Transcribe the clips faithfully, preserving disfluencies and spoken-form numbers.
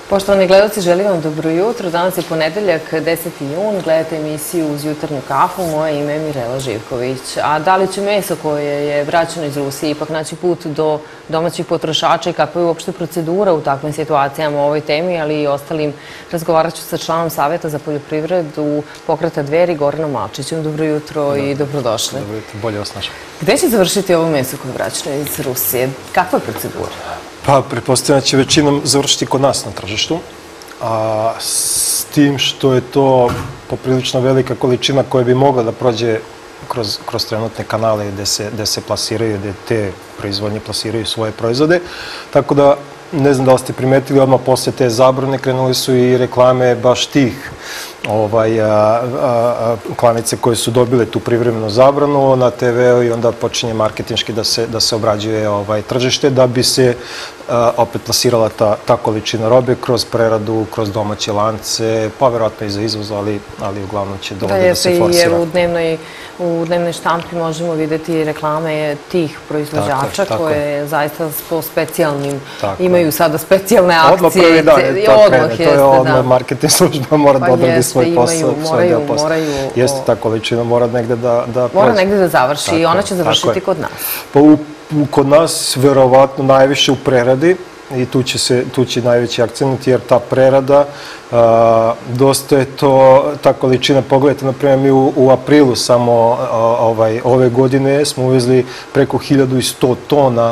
Poštovani gledalci, želim vam dobro jutro. Danas je ponedeljak, deseti jun. Gledate emisiju Uz jutarnju kafu. Moje ime je Mirela Živković. A da li će meso koje je vraćeno iz Rusije ipak naći put do domaćih potrošača i kakva je uopšte procedura u takvim situacijama o ovoj temi, ali i ostalim? Razgovarat ću sa članom Saveta za poljoprivredu Pokreta Dveri, Goranom Malčićem. Dobro jutro i dobrodošli. Dobro jutro, bolje vas našao. Gde će završiti ovo meso koje je vraćeno iz Rusije? Kakva je procedura? Pa, pretpostavljam da će većinom završiti kod nas na tržištu, a s tim što je to poprilično velika količina koja bi mogla da prođe kroz, kroz trenutne kanale gde se, gde se plasiraju, gde te proizvodnje plasiraju svoje proizvode. Tako da, ne znam da li ste primetili, odmah posle te zabrane krenuli su i reklame baš tih ovaj, a, a, a, klanice koje su dobile tu privremenu zabranu na te ve i onda počinje marketinški da se, da se obrađuje ovaj, tržište da bi se a, opet plasirala ta, ta količina robe kroz preradu, kroz domaće lance, pa verovatno i za izvoz, ali, ali uglavnom će da, da, da se forsira. Da, u dnevnoj, u dnevnoj štampi možemo vidjeti reklame tih proizvođača tako, tako. koje zaista po specijalnim tako. imaju sada specijalne akcije. Odmah prvi dan je to krene, to je odmah marketing služba mora da odradi svoj posao, svoj deo posla. Jeste, ta količina mora negde da prođe. Mora negde da završi i ona će završiti kod nas. Pa kod nas verovatno najviše u preradi i tu će se, tu će najveći akcent jer ta prerada, dosta je to, ta količina, pogledajte, na primjer, mi u aprilu samo ove godine smo uvezli preko hiljadu sto tona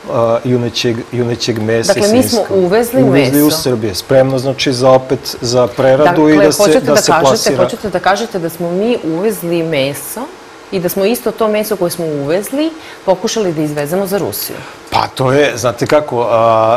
junećeg mesa i svinjskog. Dakle, mi smo uvezli meso. Uvezli u Srbije, spremno znači za opet za preradu i da se plasira. Hoćete da kažete da smo mi uvezli meso i da smo isto to meso koje smo uvezli pokušali da izvezemo za Rusiju? Pa to je, znate kako,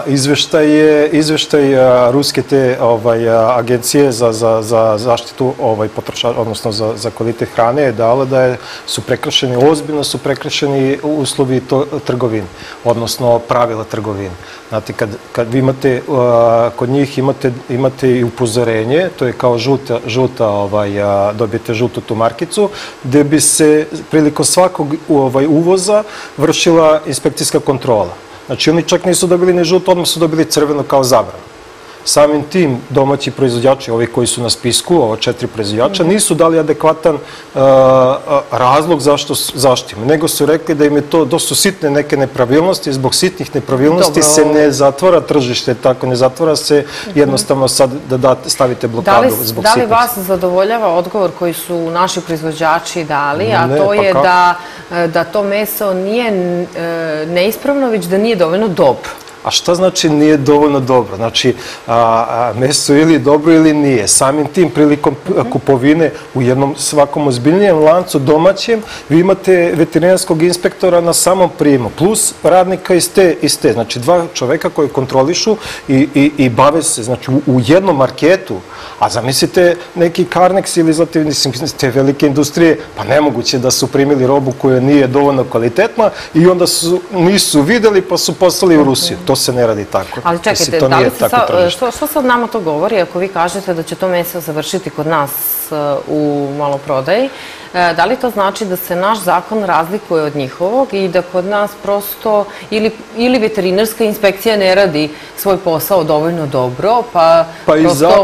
izveštaj ruske te agencije za zaštitu potrošača, odnosno za kvalitet hrane je dala da su prekršeni, ozbiljno su prekršeni uslovi trgovine, odnosno pravila trgovine. Znate, kad vi imate, kod njih imate i upozorenje, to je kao žuta, dobijete žutu tu markicu, gde bi se prilikom svakog uvoza vršila inspekcijska kontrola. Znači, oni čak nisu dobili ni žuto, odmah su dobili crveno kao zabranu. Samim tim domaći proizvođači, ovi koji su na spisku, ovo četiri proizvođača, nisu dali adekvatan razlog zašto im, nego su rekli da im je to, to su sitne neke nepravilnosti, zbog sitnih nepravilnosti se ne zatvara tržište, tako ne zatvara se jednostavno sad da stavite blokadu zbog sitnih. Da li vas zadovoljava odgovor koji su naši proizvođači dali, a to je da to meso nije neispravno, već da nije dovoljno dobro? A šta znači nije dovoljno dobro? Znači, meso ili dobro ili nije. Samim tim prilikom kupovine u jednom svakom ozbiljnijem lancu domaćem, vi imate veterinarskog inspektora na samom prijemu, plus radnika iz te. Znači, dva čoveka koji kontrolišu i bave se, znači, u jednom marketu. A zamislite neki Carnex ili te velike industrije, pa nemoguće da su primili robu koja nije dovoljno kvalitetna i onda nisu videli pa su poslali u Rusiju. To se ne radi tako. Ali čekajte, što sad nama to govori ako vi kažete da će to meso završiti kod nas u maloprodaji? Da li to znači da se naš zakon razlikuje od njihovog i da kod nas prosto ili veterinarska inspekcija ne radi svoj posao dovoljno dobro, pa prosto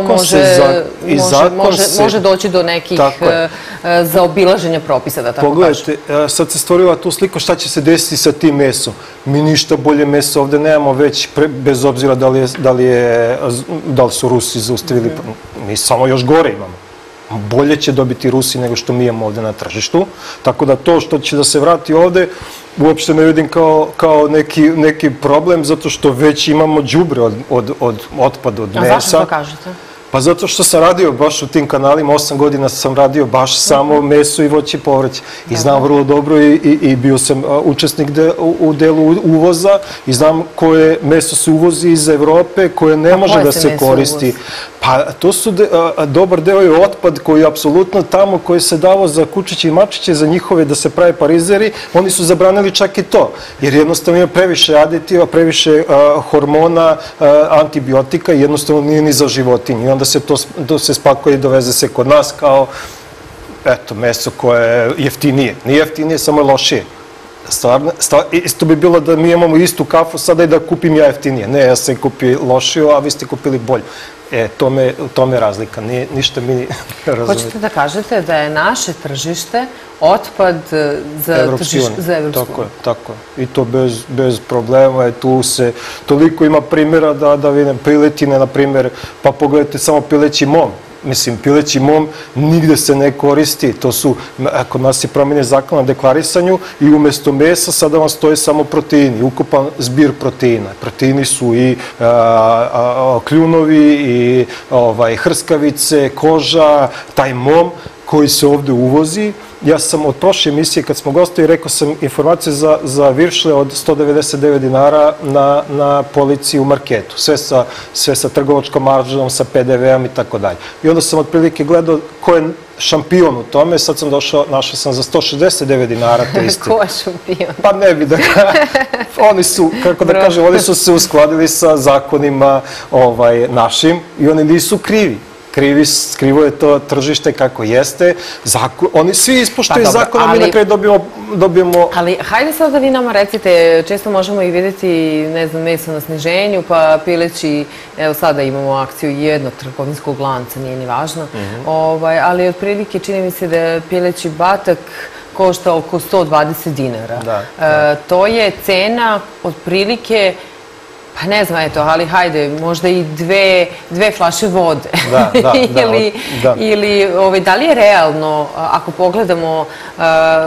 može doći do nekih zaobilaženja propisa, da tako kažem? Pogledajte, sad se stvorila tu sliku šta će se desiti sa tim mesom. Mi ništa bolje meso ovde nemamo već, bez obzira da li su Rusi zaustavili, mi samo još gore imamo. Bolje će dobiti Rusi nego što mi imamo ovde na tržištu. Tako da to što će da se vrati ovde, uopšte ne vidim kao neki problem, zato što već imamo đubre od otpada, od mesa. A zašto to kažete? Pa zato što sam radio baš u tim kanalima, osam godina sam radio baš samo meso i voće i povrće. I znam vrlo dobro i bio sam učesnik u delu uvoza i znam koje meso se uvozi iz Evrope, koje ne može da se koristi. Pa to su, dobar deo je otpad koji je apsolutno tamo, koji se davo za kučiće i mačiće, za njihove da se prave parizeri, oni su zabranili čak i to. Jer jednostavno ima previše aditiva, previše hormona, antibiotika i jednostavno nije ni za životinje. I onda se to se spakuje i doveze se kod nas kao, eto, meso koje je jeftinije. Nije jeftinije, samo je lošije. Stvarno, stvar, isto bi bilo da mi imamo istu kafu sada i da kupim ja jeftinije. Ne, ja sam kupio lošiju, a vi ste kupili bolju. E, to me, to me razlika, nije, ništa mi ne razumije. Hoćete da kažete da je naše tržište otpad za tržište za Evropsku uniju? Tako je, tako je. I to bez, bez problema. Tu se, toliko ima primjera da, da vidim piletine, na primjer, pa pogledajte samo pileći mom. Mislim, pileći mom nigde se ne koristi. To su, kod nas je promenjen zakon na deklarisanju i umjesto mesa sada vam stoje samo proteini, ukupan zbir proteina. Proteini su i a, a, kljunovi, i ovaj, hrskavice, koža, taj mom koji se ovde uvozi. Ja sam od prošle emisije, kad smo gostali, rekao sam informacije za, za viršle od sto devedeset devet dinara na, na polici u marketu. Sve sa, sve sa trgovačkom maržom, sa pe de ve om i tako dalje. I onda sam otprilike gledao ko je šampion u tome. Sad sam došao, našao sam za sto šezdeset devet dinara te iste. Ko je šampion? Pa ne bi da... Oni su, kako da kažem, oni su se uskladili sa zakonima ovaj, našim i oni nisu krivi. Krivi, krivo je to tržište kako jeste. Zakon, oni svi ispoštuju zakon, a mi na kraju dobijemo, dobijemo... Ali hajde sad da vi nama recite, često možemo i vidjeti, ne znam, meso na sniženju, pa pileći, evo sada imamo akciju jednog trgovinskog lanca, nije ni važno, ovaj, ali otprilike čini mi se da pileći batak košta oko sto dvadeset dinara. Da, da. E, to je cena otprilike, pa ne znam, eto, ali hajde, možda i dve, dve flaše vode. Da, da, da. ili, da. ili ovaj, da li je realno, ako pogledamo uh,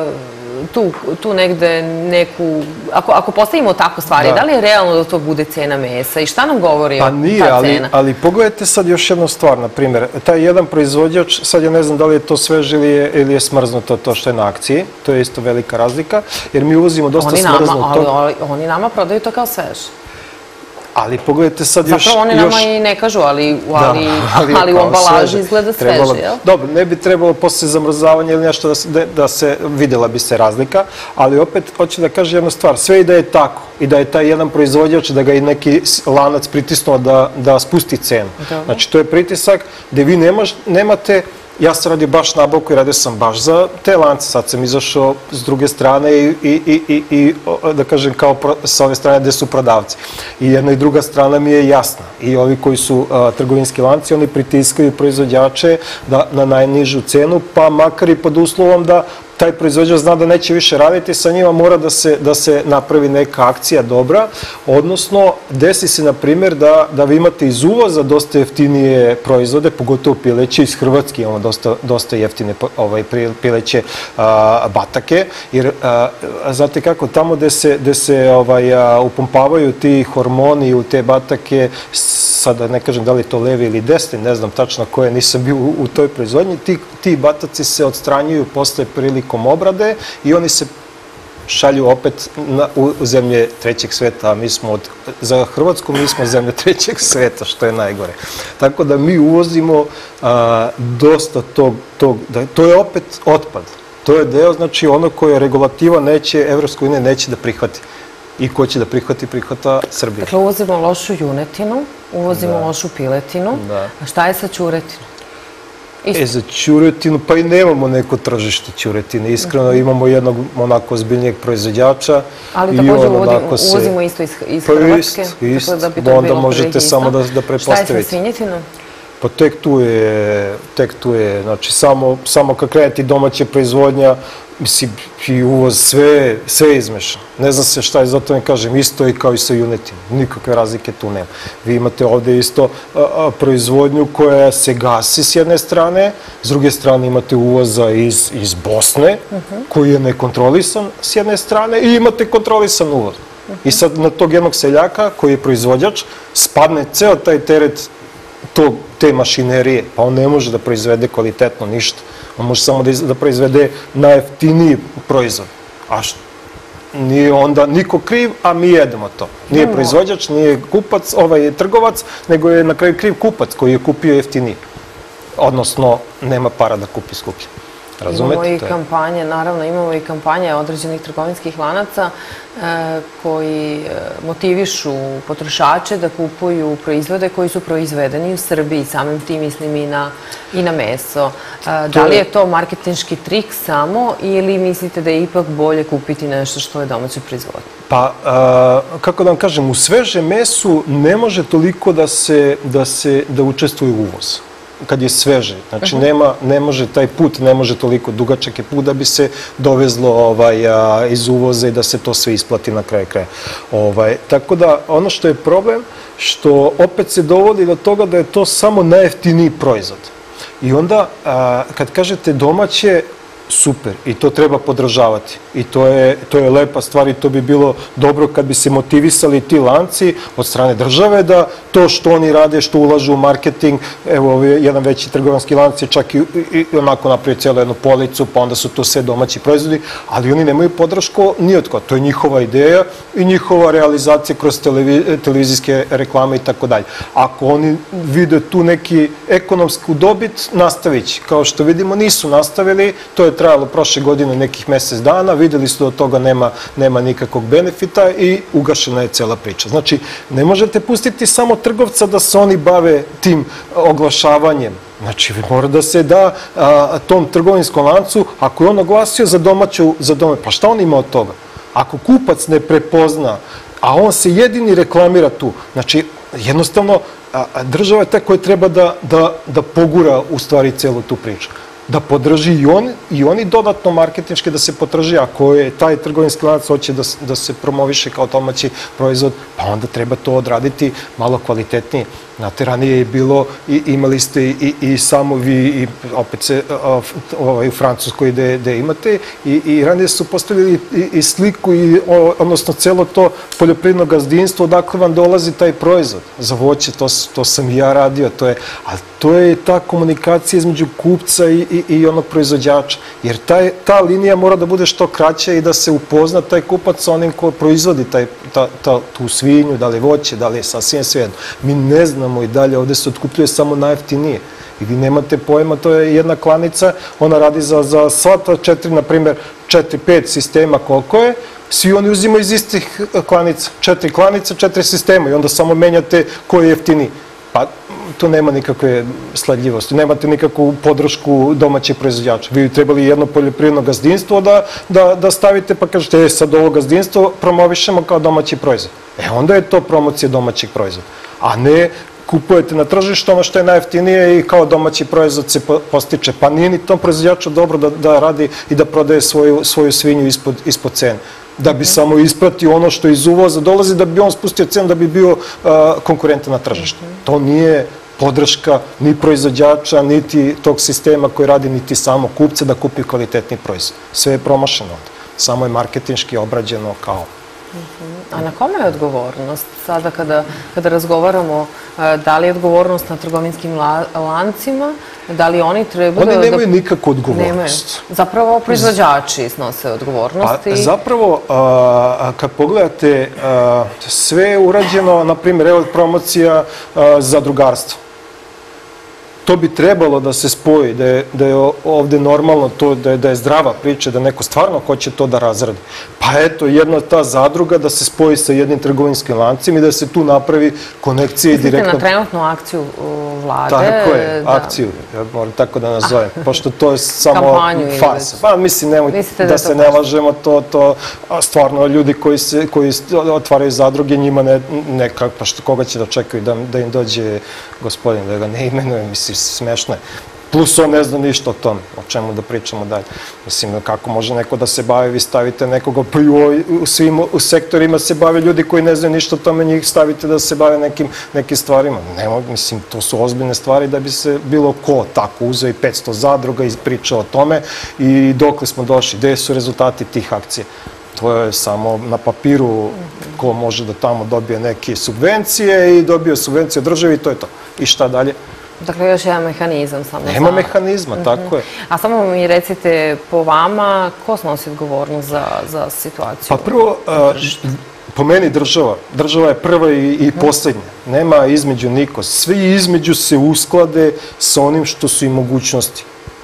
tu, tu negde neku, ako, ako postavimo tako stvari, da. da li je realno da to bude cena mesa i šta nam govori pa nije, ta ali, cena? ali pogledajte sad još jednu stvar, na primjer, taj jedan proizvođač, sad ja ne znam da li je to sveže ili je, ili je smrznuto to što je na akciji, to je isto velika razlika, jer mi uvozimo dosta oni smrznuto. Nama, ali, ali, oni nama prodaju to kao sveže. Ali pogledajte sad još... Zapravo oni nama i ne kažu, ali, ali, da, ali, ali u ambalaži izgleda sveže, jel? Dobro, ne bi trebalo posle zamrzavanja ili nešto da se, da se vidjela bi se razlika, ali opet hoću da kažem jednu stvar, sve i da je tako i da je taj jedan proizvođač, da ga i neki lanac pritisnuo da, da spusti cenu. Dobro. Znači, to je pritisak gde vi nemaš, nemate... Ja sam radio baš nabavku i radio sam baš za te lance. Sad sam izašao s druge strane i, i, i, i, i da kažem, kao pro, sa ove strane gde su prodavci. I jedna i druga strana mi je jasna. I ovi koji su a, trgovinski lanci, oni pritiskaju proizvođače da, na najnižu cenu, pa makar i pod uslovom da taj proizvođač zna da neće više raditi sa njima, mora da se, da se napravi neka akcija dobra, odnosno desi se, na primjer, da, da vi imate iz uvoza dosta jeftinije proizvode, pogotovo pileće, iz Hrvatske imamo dosta, dosta jeftine ovaj, pileće a, batake, jer a, znate kako, tamo gde se, gde se ovaj, a, upumpavaju ti hormoni u te batake, sada ne kažem da li je to levi ili desni, ne znam tačno koje, nisam bio u, u toj proizvodnji, ti, ti bataci se odstranjuju posle prilikom obrade i oni se šalju opet na, u, u zemlje trećeg sveta, a mi smo od, za Hrvatsku mi smo zemlje trećeg sveta, što je najgore. Tako da mi uvozimo a, dosta tog, tog da, to je opet otpad. To je deo, znači ono koje regulativa neće, Evropska unija neće da prihvati. I ko će da prihvati, prihvata Srbija. Dakle, uvozimo lošu junetinu, uvozimo da. lošu piletinu, da. a šta je sa ćuretinom? E, za ćuretinu, pa i nemamo neko tržište ćuretine. Iskreno, uh-huh. imamo jednog onako ozbiljnijeg proizvođača. Ali također uvozimo, se... uvozimo isto iz, iz pa Hrvatske. Ist, ist, da bi to onda bilo možete samo da, da prepostavite. Šta je sa svinjetinom? Pa tek tu je, tek tu je, znači samo, samo kad kreneti domaća proizvodnja, mislim, i uvoz, sve, sve izmešano. Ne znam se šta je, zato ne kažem, isto je kao i sa junetinom. Nikakve razlike tu nema. Vi imate ovde isto a, a, proizvodnju koja se gasi s jedne strane, s druge strane imate uvoza iz, iz Bosne, uh-huh. koji je nekontrolisan s jedne strane, i imate kontrolisan uvoz. Uh-huh. I sad na tog jednog seljaka, koji je proizvođač, spadne ceo taj teret tog, te mašinerije, pa on ne može da proizvede kvalitetno ništa. On može samo da, da proizvede najjeftiniji proizvod. A što? Nije onda niko kriv, a mi jedemo to. Nije proizvođač, nije kupac, ovaj trgovac, nego je na kraju kriv kupac koji je kupio jeftiniji. Odnosno, nema para da kupi skuplje. Razumete? Imamo i kampanje, naravno, imamo i kampanje određenih trgovinskih lanaca koji motivišu potrošače da kupuju proizvode koji su proizvedeni u Srbiji, samim tim mislim i na meso. Da li je to marketinški trik samo ili mislite da je ipak bolje kupiti nešto što je domaće proizvodnje? Pa, kako da vam kažem, u svežem mesu ne može toliko da učestvuje uvoz kad je sveže. Znači, ne može taj put, ne može toliko dugačak je put da bi se dovezlo iz uvoza i da se to sve isplati na kraju kraja. Tako da, ono što je problem, što opet se dovodi do toga da je to samo najjeftiniji proizvod. I onda, kad kažete domaće, super, i to treba podržavati. I to je lepa stvar i to bi bilo dobro kad bi se motivisali ti lanci od strane države da to što oni rade, što ulažu u marketing, evo jedan veći trgovanski lanac je čak i onako napravio cijelu jednu policu, pa onda su to sve domaći proizvodi, ali oni nemaju podršku ni od koga. To je njihova ideja i njihova realizacija kroz televizijske reklame i tako dalje. Ako oni vide tu neki ekonomsku dobit, nastavit će. Kao što vidimo, nisu nastavili, to je trajalo prošle godine nekih mjesec dana, vidjeli su da od toga nema nikakvog benefita i ugašena je cela priča. Znači, ne možete pustiti samo trgovca da se oni bave tim oglašavanjem. Znači, mora da se da tom trgovinskom lancu, ako je on oglasio za domaću, za domaću, pa šta on ima od toga? Ako kupac ne prepozna, a on se jedini reklamira tu, znači, jednostavno, država je ta koja treba da pogura u stvari celu tu priču. Da podrži i oni dodatno marketinški da se potraži, ako je taj trgovinski lanac hoće da se promoviše kao domaći proizvod, pa onda treba to odraditi malo kvalitetnije. Znate, ranije je bilo, imali ste i samo vi, opet se u Francuskoj gde imate, i ranije su postavili i sliku, odnosno celo to poljoprivredno gazdinstvo, odakle vam dolazi taj proizvod. Za voće, to sam i ja radio, ali to je ta komunikacija između kupca i onog proizvođača, jer ta linija mora da bude što kraća i da se upozna taj kupac sa onim ko proizvodi tu svinju, da li je voće, da li je sasvim svejedno. Mi ne znamo i dalje, ovde se otkupljuje samo najjeftinije. I vi nemate pojma, to je jedna klanica, ona radi za sva ta četiri, na primjer, četiri, pet sistema koliko je, svi oni uzimaju iz istih klanica. Četiri klanice, četiri sistema i onda samo menjate koji je jeftiniji. Pa tu nema nikakve sledljivosti, nemate nikakvu podršku domaćih proizvođača. Vi bi trebali jedno poljoprivredno gazdinstvo da stavite pa kažete, e sad ovo gazdinstvo promovišemo kao domaći proizvod. E onda je to promocija domaćih proizvoda, a ne kupujete na tržištu ono što je najjeftinije i kao domaći proizvod se postiče. Pa nije ni tom proizvođaču dobro da radi i da prodaje svoju svinju ispod cene. Da bi samo ispratio ono što iz uvoza dolazi, da bi on spustio cenu, da bi bio konkurentan na tržištu. To nije podrška ni proizvođača, niti tog sistema koji radi, niti samo kupca da kupi kvalitetni proizvod. Sve je promašeno ovdje. Samo je marketinški obrađeno kao... A na kome je odgovornost? Sada kada razgovaramo, da li je odgovornost na trgovinskim lancima, da li oni trebaju... Oni nemaju nikakvu odgovornost. Zapravo proizvođači snose odgovornost. Zapravo, kad pogledate, sve je urađeno, na primjer, evo promocija zadrugarstva. To bi trebalo da se spoji, da je ovde normalno to, da je zdrava priča, da neko stvarno hoće to da razradi. Pa eto, jedna ta zadruga da se spoji sa jednim trgovinskim lancima i da se tu napravi konekcija i direktno... Mislite na trenutnu akciju vlade? Tako je, akciju, moram tako da nazovem, pošto to je samo farsa. Pa mislim, nemoj da se ne lažemo, to stvarno ljudi koji otvaraju zadruge, njima nekako, pa što koga će da čekaju da im dođe gospodin, da ga ne imenuje, mislim, smešno je. Plus on ne zna ništa o tome, o čemu da pričamo dalje. Mislim, kako može neko da se bavi, vi stavite nekoga, pa i u svim sektorima se bave ljudi koji ne znaju ništa o tome, njih stavite da se bave nekim stvarima. Nemo, mislim, to su ozbiljne stvari da bi se bilo ko tako uzeo i petsto zadruga i pričao o tome i dokle smo došli, gde su rezultati tih akcija. To je samo na papiru ko može da tamo dobije neke subvencije i dobije subvencije državi i to je to. I šta dalje? Dakle, još jedan mehanizam samo za... Nema mehanizma, tako je. A samo mi recite, po vama, ko snosi odgovornost za situaciju? Pa prvo, po meni država. Država je prva i poslednja. Nema između niko. Svi između se usklade sa onim što su i mogućnosti.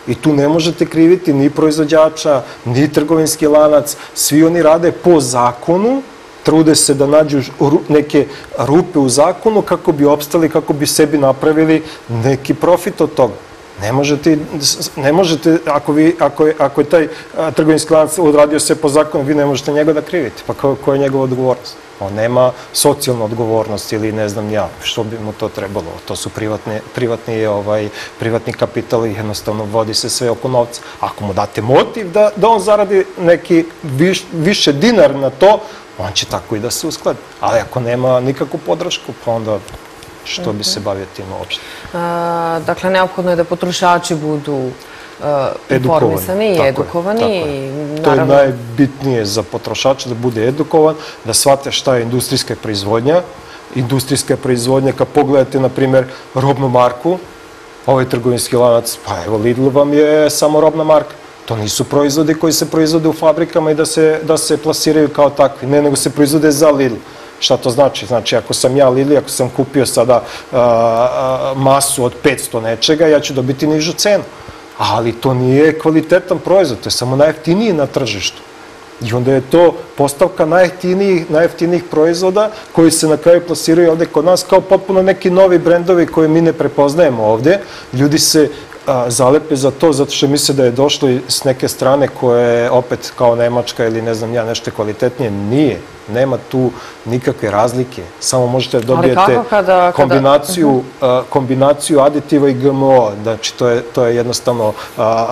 I tu ne možete kriviti ni proizvođača, ni trgovinski lanac. Svi oni rade po zakonu, trude se da nađu neke rupe u zakonu kako bi opstali, kako bi sebi napravili neki profit od toga. Ne možete, ne možete, ako, vi, ako, je, ako je taj trgovinski lanac odradio sve po zakonu, vi ne možete njega da krivite. Pa ko, ko je njegova odgovornost? On nema socijalnu odgovornost ili ne znam ja, što bi mu to trebalo. To su privatni, privatni, ovaj, privatni kapital i jednostavno vodi se sve oko novca. Ako mu date motiv da, da on zaradi neki viš, više dinar na to, on će tako i da se uskladi. Ali ako nema nikakvu podršku, pa onda što bi se bavio tim uopšte? Dakle, neophodno je da potrošači budu informisani i edukovani. To je najbitnije za potrošača, da bude edukovan, da shvate šta je industrijska proizvodnja. Industrijska proizvodnja, kad pogledate, na primjer, robnu marku, ovaj trgovinski lanac, pa evo Lidl vam je samo robna marka. To nisu proizvodi koji se proizvode u fabrikama i da se, da se plasiraju kao takvi, ne, nego se proizvode za Lidl. Šta to znači? Znači, ako sam ja Lidl, ako sam kupio sada a, a, masu od petsto nečega, ja ću dobiti nižu cenu. Ali to nije kvalitetan proizvod, to je samo najjeftiniji na tržištu. I onda je to postavka najjeftinijih, najjeftinijih proizvoda koji se na kraju plasiraju ovde kod nas kao potpuno neki novi brendovi koje mi ne prepoznajemo ovde. Ljudi se a, zalepe za to zato što misle da je došlo s neke strane koje je opet kao Nemačka ili ne znam ja nešto kvalitetnije. Nije. Nema tu nikakve razlike. Samo možete da dobijete kada, kombinaciju, kada... uh, kombinaciju aditiva i G M O. Znači, to je, to je jednostavno... Uh,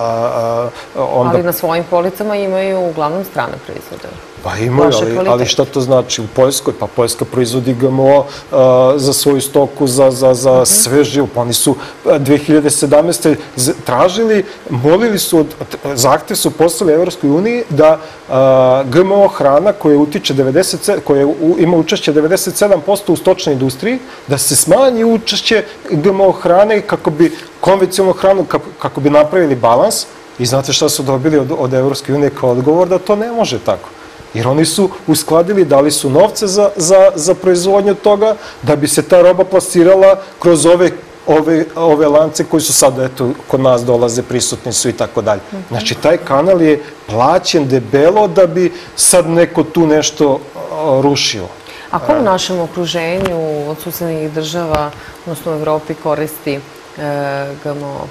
uh, onda... Ali na svojim policama imaju uglavnom strane proizvode. Pa imaju, ali, ali šta to znači? U Poljskoj, pa Poljska proizvodi G M O uh, za svoju stoku, za, za, za uh-huh. sve živo. Pa oni su dve hiljade sedamnaeste. tražili, molili su, od, zahtev su poslali Evropskoj uniji da uh, G M O hrana koja utiče devedeset sedam, koja ima učešće devedeset sedam posto u stočnoj industriji, da se smanji učešće G M O hrane kako bi konvencionalnu hranu, kako, kako bi napravili balans. I znate šta su dobili od, od Evropske unije kao odgovor? Da to ne može tako. Jer oni su uskladili, dali su novce za, za, za proizvodnju toga, da bi se ta roba plasirala kroz ove, ove, ove lance koji su sad, eto, kod nas dolaze, prisutni su i tako dalje. Znači, taj kanal je plaćen debelo da bi sad neko tu nešto rušio. A ko u našem okruženju od susednih država, odnosno u Evropi, koristi G M O?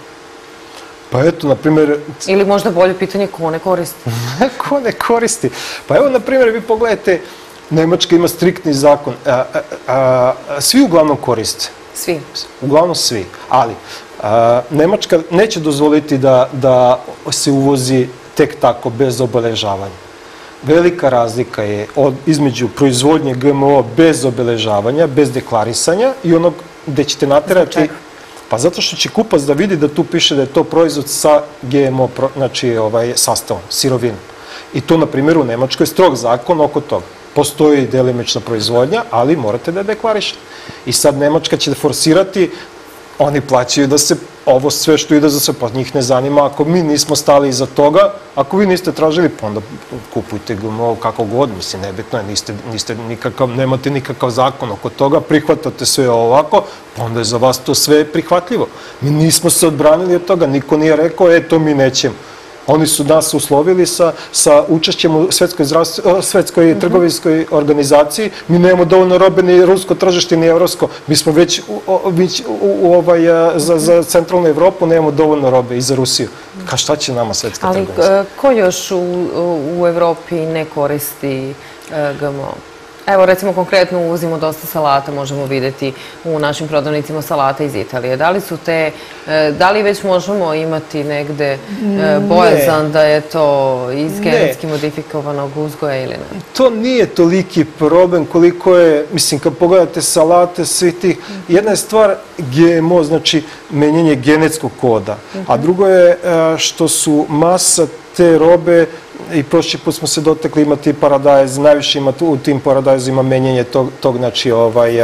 Pa eto, na primjer... Ili možda bolje pitanje, ko ne koristi? Ko ne koristi? Pa evo, na primjer, vi pogledajte, Nemačka ima striktni zakon. A, a, a, svi uglavnom koriste. Svi? Uglavnom svi. Ali, a, Nemačka neće dozvoliti da, da se uvozi tek tako, bez obeležavanja. Velika razlika je od, između proizvodnje G M O bez obeležavanja, bez deklarisanja i onog gde ćete naterati... Pa zato što će kupac da vidi da tu piše da je to proizvod sa G M O, znači ovaj, sastavom, sirovinom. I to, na primjer, u Nemačkoj je strog zakon oko toga. Postoji delimična proizvodnja, ali morate da je deklarišete. I sad Nemačka će forsirati, oni plaćaju da se ovo sve što ide za sve, pa njih ne zanima. Ako mi nismo stali iza toga, ako vi niste tražili, pa onda kupujte G M O kako god, mislim, nebitno je, niste, niste nikakav, nemate nikakav zakon oko toga, prihvatate sve ovako, pa onda je za vas to sve prihvatljivo. Mi nismo se odbranili od toga, niko nije rekao, e, to mi nećemo. Oni su nas uslovili sa, sa učešćem u svetskoj, svetskoj trgovinskoj organizaciji. Mi nemamo dovoljno robe ni rusko tržište, ni evropsko. Mi smo već, u, već u, u, ovaj, za, za centralnu Evropu nemamo dovoljno robe i za Rusiju. Ka šta će nama svetska Ali, trgovinska? Ali ko još u, u Evropi ne koristi G M O? Evo, recimo, konkretno uvozimo dosta salata, možemo vidjeti u našim prodavnicima salata iz Italije. Da li su te, da li već možemo imati negde bojazan da je to iz genetski modifikovanog uzgoja ili ne? To nije toliki problem koliko je, mislim, kad pogledate salate, svi tih, jedna je stvar G M O, znači menjanje genetskog koda, a drugo je što su masa te robe, i prošli put smo se dotekli, ima ti paradajz, najviše ima u tim paradajzima menjanje tog, tog znači, ovaj, a,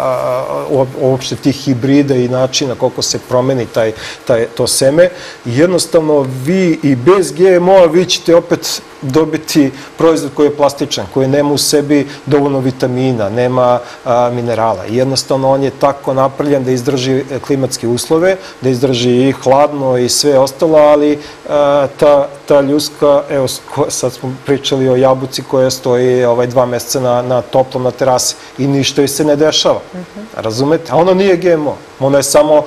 a, uopšte tih hibrida i načina koliko se promeni taj, taj, to seme. I jednostavno vi i bez G M O-a vi ćete opet dobiti proizvod koji je plastičan, koji nema u sebi dovoljno vitamina, nema minerala. I jednostavno on je tako napravljen da izdrži klimatske uslove, da izdrži i hladno i sve ostalo, ali ta ljuska, evo sad smo pričali o jabuci koja stoji dva meseca na toplom na terasi i ništa joj se ne dešava. Razumete? A ono nije G M O. Ona je samo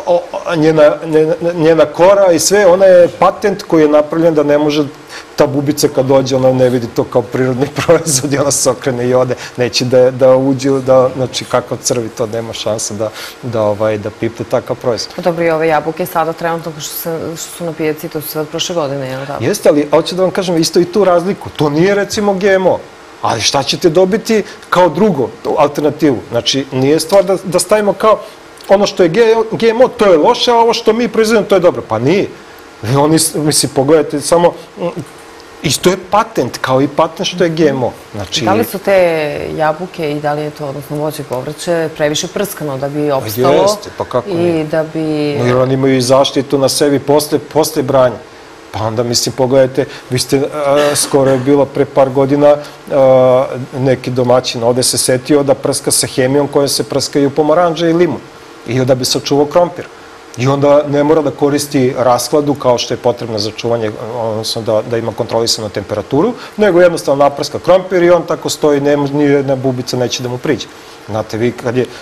njena kora i sve, ona je patent koji je napravljen da ne može ta bubica kad dođe, ona ne vidi to kao prirodni proizvod i ona se okrene i ode, neće da uđe, znači kakav crvi, to nema šanse da pipte takav proizvod. Dobro, i ove jabuke sada trenutno što su na pijaci, to su sve od prošle godine, je li tako? Jeste, ali hoću da vam kažem isto i tu razliku. To nije recimo G M O. Ali šta ćete dobiti kao drugo alternativu? Znači, nije stvar da stavimo kao ono što je G M O, to je loše, a ovo što mi proizvodimo, to je dobro. Pa nije. Oni, mislim, pogledajte, samo isto je patent, kao i patent što je G M O. Da li su te jabuke i da li je to, odnosno voće i povrće, previše prskano da bi opstalo? Jeste, pa kako nije? I da bi... Jer oni imaju i zaštitu na sebi posle branja. Pa onda, mislim, pogledajte, vi ste, skoro je bilo pre par godina, neki domaćin ovde se setio da prska sa hemijom koja se prskaju pomoranđa i limun. I da bi sačuvao krompir. I onda ne mora da koristi raskladu kao što je potrebno za čuvanje, odnosno da ima kontrolisanu temperaturu, nego jednostavno naprska krompir i on tako stoji, nijedna bubica neće da mu priđe. Znate, vi kad je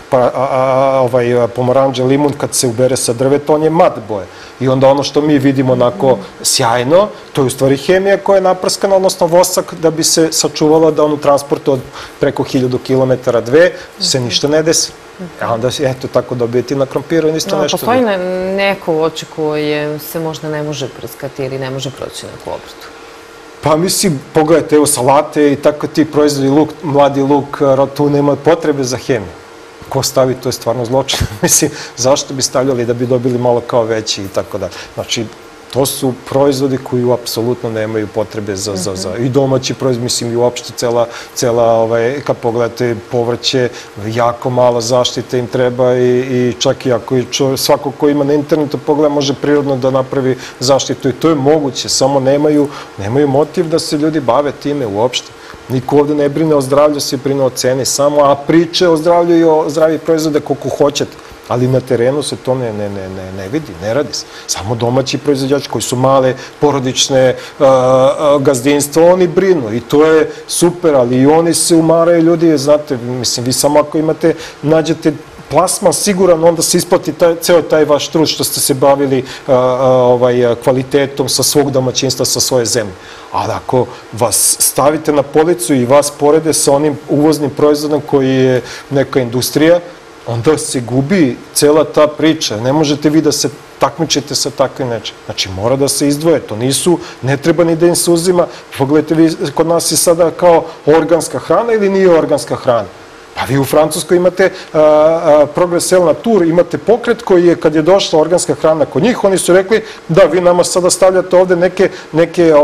pomoranđa, limun, kad se ubere sa drveta, on je mat boje. I onda ono što mi vidimo onako sjajno, to je u stvari hemija koja je naprskana, odnosno vosak, da bi se sačuvala da on u transportu od preko hiljadu kilometara, dve, se ništa ne desi. A onda, eto, tako dobijete na krompiru i ništa nešto. Postoji neko voće koje se možda ne može prskati ili ne može proći neku obradu? Pa mislim, pogledajte, evo salate i tako ti proizvodi, mladi luk, tu nema potrebe za hemiju. Ko stavi, to je stvarno zločin. Mislim, zašto bi stavljali da bi dobili malo kao veći i tako da. Znači, to su proizvodi koji apsolutno nemaju potrebe za i domaći proizvod, mislim i uopšte cela, kad pogledate povrće, jako malo zaštite im treba i čak i ako svako ko ima na internetu pogleda može prirodno da napravi zaštitu i to je moguće, samo nemaju motiv da se ljudi bave time uopšte. Niko ovde ne brine o zdravlju, svi brine o ceni samo, a priče o zdravlju i o zdravih proizvoda koliko hoćete. Ali na terenu se to ne vidi, ne radi se. Samo domaći proizvođači koji su male, porodične gazdinstva, oni brinu i to je super, ali i oni se umaraju ljudi, znate, mislim, vi samo ako imate, nađete plasman siguran, onda se isplati ceo taj vaš trud što ste se bavili kvalitetom sa svog domaćinstva, sa svoje zemlje. Ali ako vas stavite na policu i vas porede sa onim uvoznim proizvodom koji je neka industrija, onda se gubi cela ta priča. Ne možete vi da se takmičite sa takvim nečim. Znači, mora da se izdvoje. To nisu, ne treba ni da im se uzima. Pogledajte, vi kod nas je sada kao organska hrana ili nije organska hrana? Pa vi u Francuskoj imate Progres El Natur, imate pokret koji je, kad je došla organska hrana kod njih, oni su rekli da vi nama sada stavljate ovde neke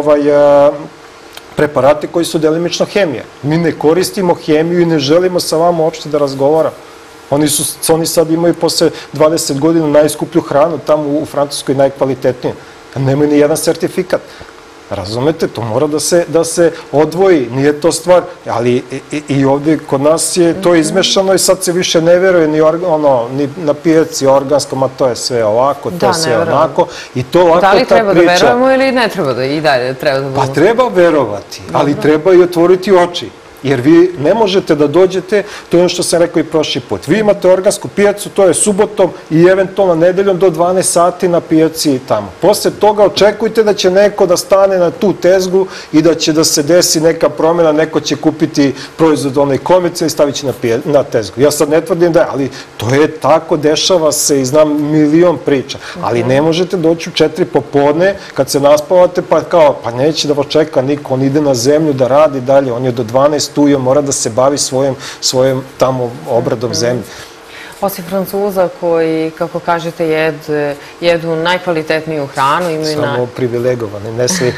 preparate koji su delimično hemija. Mi ne koristimo hemiju i ne želimo sa vama uopšte da razgovaramo. Oni sad imaju posle dvadeset godina najskuplju hranu tamo u Francuskoj, najkvalitetniju. Nemaju ni jedan sertifikat. Razumete, to mora da se odvoji, nije to stvar, ali i ovdje kod nas je to izmešano i sad se više ne veruje ni na pijaci organskom, a to je sve ovako, to je sve onako i to ovako ta priča. Da li treba da verujemo ili ne treba da i dalje treba da... Pa treba verovati, ali treba i otvoriti oči. Jer vi ne možete da dođete, to je ono što sam rekao i prošli put, vi imate organsku pijacu, to je subotom i eventualno nedeljom do dvanaest sati na pijaci tamo. Posle toga očekujte da će neko da stane na tu tezgu i da će da se desi neka promjena, neko će kupiti proizvod onaj komercijalni i stavit će na tezgu. Ja sad ne tvrdim da je, ali to je tako, dešava se i znam milion priča, ali ne možete doći u četiri popodne kad se naspavate pa kao, pa neće da vas čeka niko, on ide na zemlju da radi dalje, on je do dvanaest tu i on mora da se bavi svojom tamo obradom zemlje. Osim Francuza koji, kako kažete, jedu najkvalitetniju hranu. Samo privilegovani, ne svi.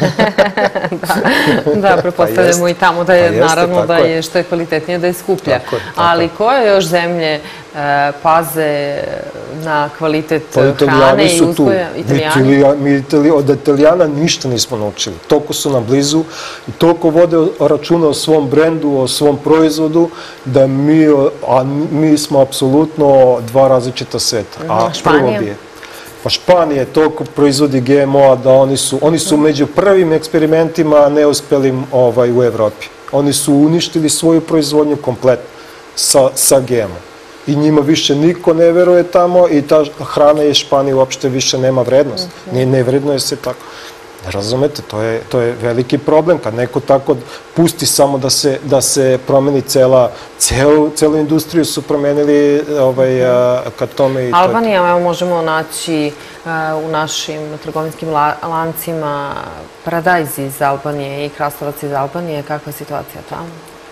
Da, prepostavljamo i tamo da je naravno da je što je kvalitetnije da je skuplja. Ali koje još zemlje paze na kvalitet hrane i uzgoja. Italijani? Mi od Italijana ništa nismo naučili. Toliko su nam blizu i toliko vode računa o svom brendu, o svom proizvodu, da mi, a mi smo apsolutno dva različita sveta. A Španija? Pa Španija toliko proizvodi G M O-a da oni su, oni su među prvim eksperimentima neuspelim ovaj, u Evropi. Oni su uništili svoju proizvodnju kompletno sa, sa G M O. I njima više niko ne veruje tamo i ta hrana iz Španije uopšte više nema vrednost. Ne, ne vrednuje se tako. Razumete, to je, to je veliki problem kad neko tako pusti samo da se, da se promeni cela, celu, celu industriju su promenili ovaj, kad tome i to. Albanija, evo možemo naći u našim trgovinskim lancima paradajz iz Albanije i krastavac iz Albanije. Kakva je situacija tamo?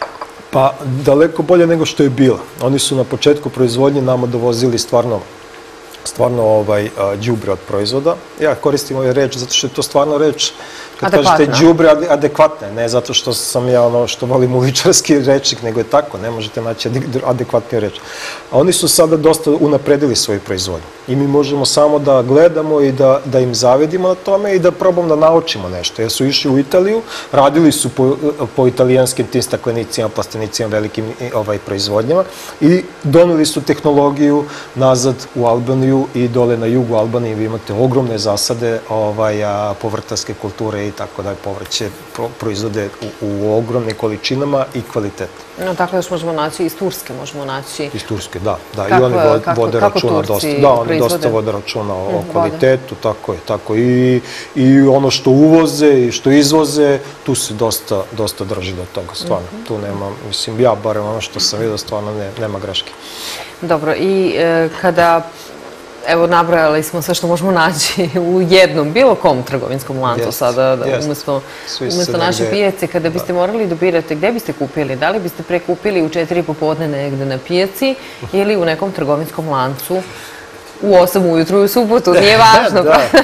Pa daleko bolje nego što je bila. Oni su na početku proizvodnje nama dovozili stvarno stvarno ovaj đubre od proizvoda. Ja koristim ovaj reč zato što je to stvarno reč, kad kažete đubre, adekvatne, ne zato što sam ja ono što volim uličarski rečnik, nego je tako, ne možete naći adekvatniju reč. A oni su sada dosta unapredili svoju proizvodnju i mi možemo samo da gledamo i da, da im zavidimo na tome i da probamo da naučimo nešto. Jer su išli u Italiju, radili su po, po italijanskim tim staklenicima, plastenicima, velikim ovaj, proizvodnjama i doneli su tehnologiju nazad u Albaniju i dole na jugu Albanije vi imate ogromne zasade ovaj, povrtarske kulture i tako da povrće proizvode u, u ogromnim količinama i kvalitetno. No, dakle, još možemo naći, iz Turske možemo naći. Iz Turske, da. da. I oni vode računa dosta. Da, oni dosta vode računa o kvalitetu, tako je. Tako i, i ono što uvoze i što izvoze, tu se dosta, dosta drži do toga, stvarno. Tu nema, mislim, ja barem ono što sam vidio, stvarno ne, nema greške. Dobro, i e, kada evo, nabrajali smo sve što možemo naći u jednom, bilo kom trgovinskom lancu sada, umjesto naše pijace. Kada biste morali da birate, gde biste kupili? Da li biste pre kupili u četiri popodne negde na pijaci ili u nekom trgovinskom lancu u osam ujutru i u subotu? Nije važno.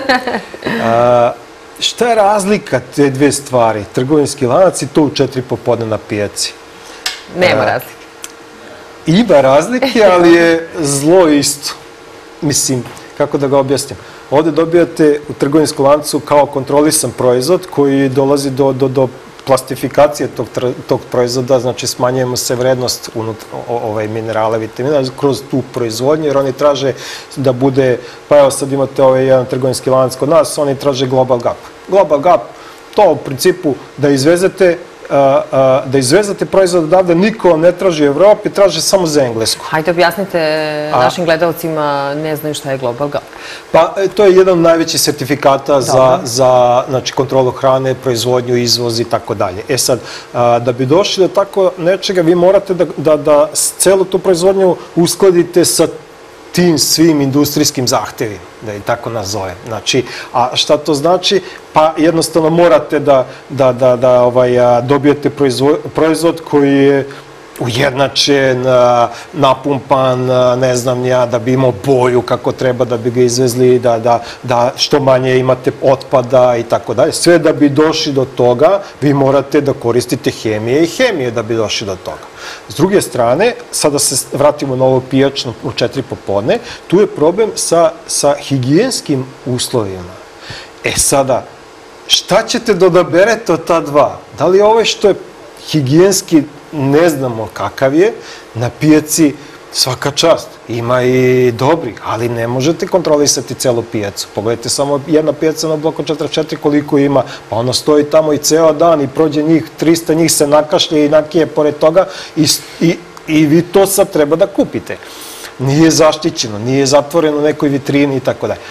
Šta je razlika te dve stvari? Trgovinski lanac i to u četiri popodne na pijaci? Nema razlike. Ima razlike, ali je zlo isto. Mislim, kako da ga objasnim? Ovde dobijate u trgovinskom lancu kao kontrolisan proizvod koji dolazi do, do, do plastifikacije tog, tog proizvoda, znači smanjujemo se vrednost unutra ovaj, minerala, vitamina kroz tu proizvodnju, jer oni traže da bude, pa evo sad imate ovaj jedan trgovinski lanac kod nas, oni traže Global Gap. Global Gap, to u principu da izvezete da izvezate proizvod odavde, niko vam ne traži u Evropi, traže samo za Englesku. Hajde objasnite našim gledalcima, ne znaju šta je Global Gap. Pa to je jedan od najvećih sertifikata za, za znači, kontrolu hrane, proizvodnju, izvoz i tako dalje. E sad, da bi došli do tako nečega, vi morate da, da, da celu tu proizvodnju uskladite sa tim svim industrijskim zahtevima, da je tako nazovem. Znači, a šta to znači? Pa jednostavno morate da, da, da, da ovaj, dobijete proizvod, proizvod koji je ujednačen, napumpan, ne znam ja, da bi imao boju kako treba da bi ga izvezli, da, da, da što manje imate otpada i tako dalje. Sve da bi došli do toga, vi morate da koristite hemije i hemije da bi došli do toga. S druge strane, sada se vratimo na ovo pijačno u četiri popodne, tu je problem sa, sa higijenskim uslovima. E sada, šta ćete da odaberete od ta dva? Da li ovo što je higijenski ne znamo kakav je, na pijaci svaka čast. Ima i dobri, ali ne možete kontrolisati celu pijacu. Pogledajte samo jedna pijaca na bloku četrdeset četiri koliko ima, pa ona stoji tamo i ceo dan i prođe njih trista, njih se nakašlje i nakije pored toga i, i, i vi to sad treba da kupite. Nije zaštićeno, nije zatvoreno u nekoj vitrini i tako dalje.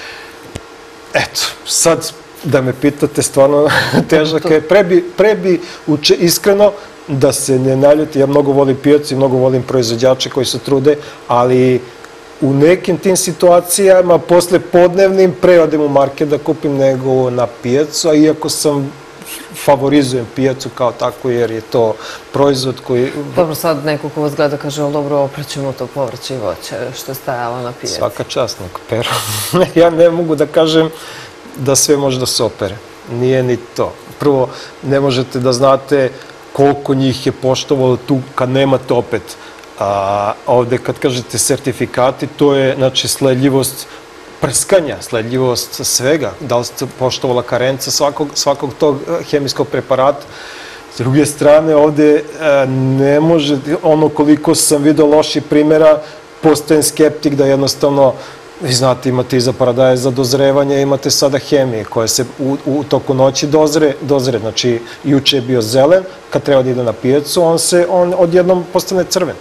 Eto, sad da me pitate, stvarno težak je. Pre bi, pre bi uče, iskreno, da se ne naljuti, ja mnogo volim pijacu i mnogo volim proizvođače koji se trude, ali u nekim tim situacijama, posle podnevnim, pre odem u market da kupim nego na pijacu, a iako sam favorizujem pijacu kao tako, jer je to proizvod koji... Dobro, sad neko ko vas gleda kaže, ali dobro, oprećemo to povrće i voće što je stajalo na pijaci. Svaka čast, nek peru. Ja ne mogu da kažem da sve može da se opere. Nije ni to. Prvo, ne možete da znate koliko njih je poštovalo tu kad nemate opet A, ovde kad kažete sertifikati, to je znači sledljivost prskanja, sledljivost svega, da li ste poštovala karenca svakog, svakog tog hemijskog preparata. S druge strane, ovde ne može, ono koliko sam vidio loših primjera, postajem skeptik da jednostavno, vi znate, imate iza paradaje za dozrevanje, imate sada hemije koje se u, u toku noći dozre, dozre. Znači, juče je bio zelen, kad treba da ide na pijacu, on se, on odjednom postane crven.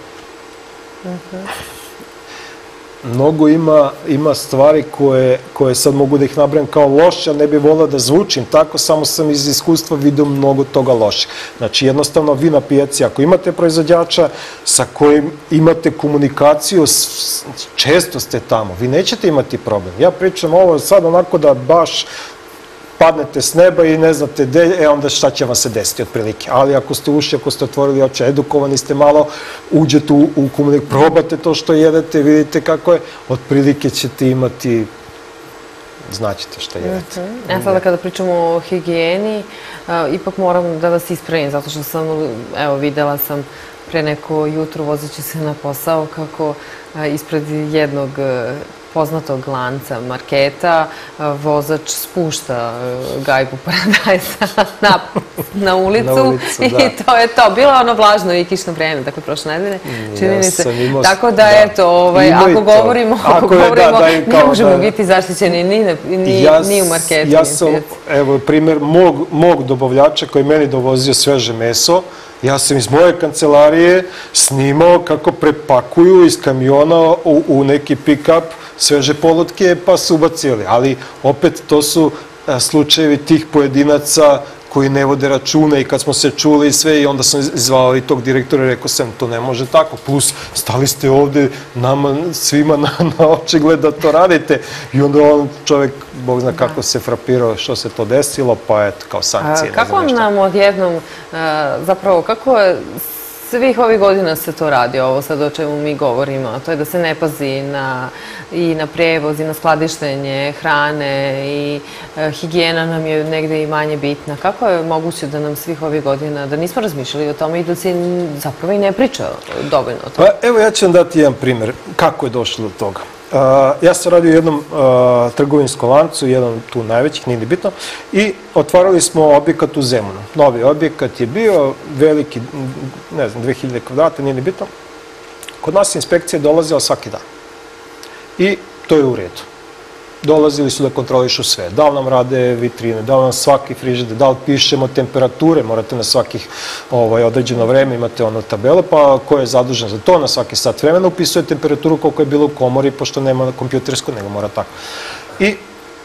Mnogo ima, ima stvari koje, koje sad mogu da ih nabrajam kao loše, a ne bi volao da zvučim tako, samo sam iz iskustva vidio mnogo toga loše. Znači, jednostavno, vi na pijaci, ako imate proizvođača sa kojim imate komunikaciju, često ste tamo, vi nećete imati problem. Ja pričam ovo sad onako da baš padnete s neba i ne znate gde, e onda šta će vam se desiti otprilike. Ali ako ste ušli, ako ste otvorili oči, edukovani ste malo, uđete u, u komunikaciju, probate to što jedete, vidite kako je, otprilike ćete imati, znaćete šta jedete. Ja sada kada pričamo o higijeni, ipak moram da vas ispravim, zato što sam, evo, videla sam pre neko jutro vozeći se na posao kako ispred jednog poznatog lanca marketa vozač spušta gajbu paradajza na, na ulicu, na ulicu i to je to. Bilo je ono vlažno i kišno vreme, dakle, prošle nedelje, čini mi se. Imao, tako da, da, eto, ovaj, ako govorimo, ako govorimo da, da, ne možemo da, biti zaštićeni ni, ni, ja, ni u marketu. Ja sam, evo, primjer mog, mog dobavljača koji meni dovozio sveže meso. Ja sam iz moje kancelarije snimao kako prepakuju iz kamiona u, u neki pick-up sveže polutke pa su ubacili. Ali opet to su a, slučajevi tih pojedinaca koji ne vode računa i kad smo se čuli i sve i onda sam zvao i tog direktora i rekao sam to ne može tako. Plus stali ste ovde nama svima na, na očigled da to radite i onda on čovjek, Bog zna kako se frapirao što se to desilo, pa eto kao sankcije. Kako nam odjednom, zapravo kako je svih ovih godina se to radi, ovo sad o čemu mi govorimo, a to je da se ne pazi na, i na prevoz i na skladištenje hrane i e, higijena nam je negde i manje bitna. Kako je moguće da nam svih ovih godina, da nismo razmišljali o tome i da se zapravo i ne priča dovoljno o tome? Pa, evo ja ću vam dati jedan primjer kako je došlo do toga. Uh, ja sam radio u jednom uh, trgovinskom lancu, jedan tu najvećih, nije ni bitno, i otvarali smo objekat u Zemunu. Novi objekat je bio veliki, ne znam, dve hiljade kvadrata, nije ni bitno. Kod nas inspekcija je dolazila svaki dan. I to je u redu. Dolazili su da kontrolišu sve. Da li nam rade vitrine, da li nam svaki frižider, da li pišemo temperature, morate na svakih ovaj, određeno vreme, imate ono tabele, pa ko je zadužen za to, na svaki sat vremena upisuje temperaturu koliko je bilo u komori, pošto nema na kompjutersko, nego mora tako. I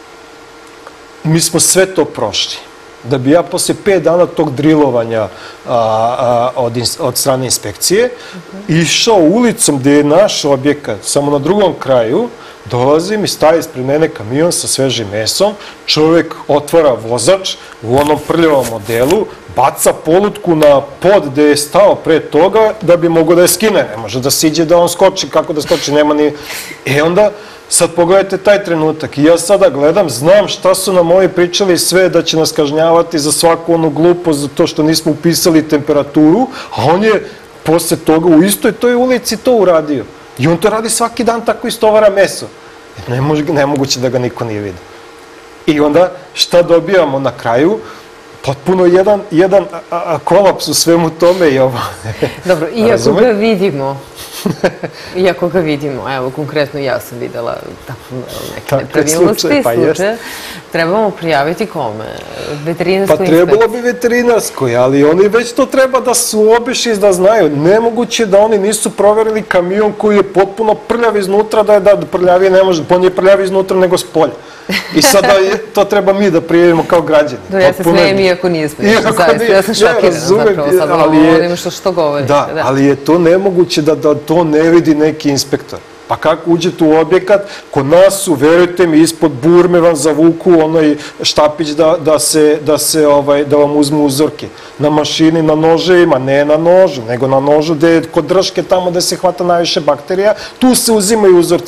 mi smo sve to prošli. Da bi ja posle pet dana tog drilovanja a, a, od, od strane inspekcije išao ulicom gde je naš objekat, samo na drugom kraju, dolazim i staje ispred mene kamion sa svežim mesom, čovjek otvara vozač u onom prljavom modelu, baca polutku na pod gde je stao pre toga da bi mogao da je skine. Ne može da siđe da on skoči, kako da skoči, nema ni... E onda, sad pogledajte taj trenutak i ja sada gledam, znam šta su nam ovi pričali sve da će nas kažnjavati za svaku onu glupost, za to što nismo upisali temperaturu, a on je posle toga u istoj toj ulici to uradio. I on to radi svaki dan, tako istovara meso. Ne može, nemoguće da ga niko nije vidio. I onda šta dobijamo na kraju? Potpuno jedan, jedan a, a, kolaps u svemu tome i ovo. Dobro, iako ga vidimo, iako ga vidimo, evo, konkretno ja sam videla neke nepravilnosti, pa slučaje, trebamo prijaviti kome? Veterinarskoj inspekciji? Pa trebalo bi veterinarskoj, ali oni već to treba da su obišli da znaju. Nemoguće da oni nisu proverili kamion koji je potpuno prljav iznutra, da je da prljavi ne može, on je prljavi iznutra nego s polja. I sada to treba mi da prijavimo kao građani. Da, ja se smijem iako nije smiješno, zaista. Ja sam šokirana zapravo, sad onim što što govorite. Da, ali je to nemoguće da to ne vidi neki inspektor. Pa kako uđete u objekat, kod nas su, verujte mi, ispod burme vam zavuku onaj štapić da se, da se, ovaj, da vam uzmu uzorke. Na mašini, na noževima, ne na nožu, nego na nožu gde je kod drške tamo gde se hvata najviše bakterija, tu se uzimaju uzorci.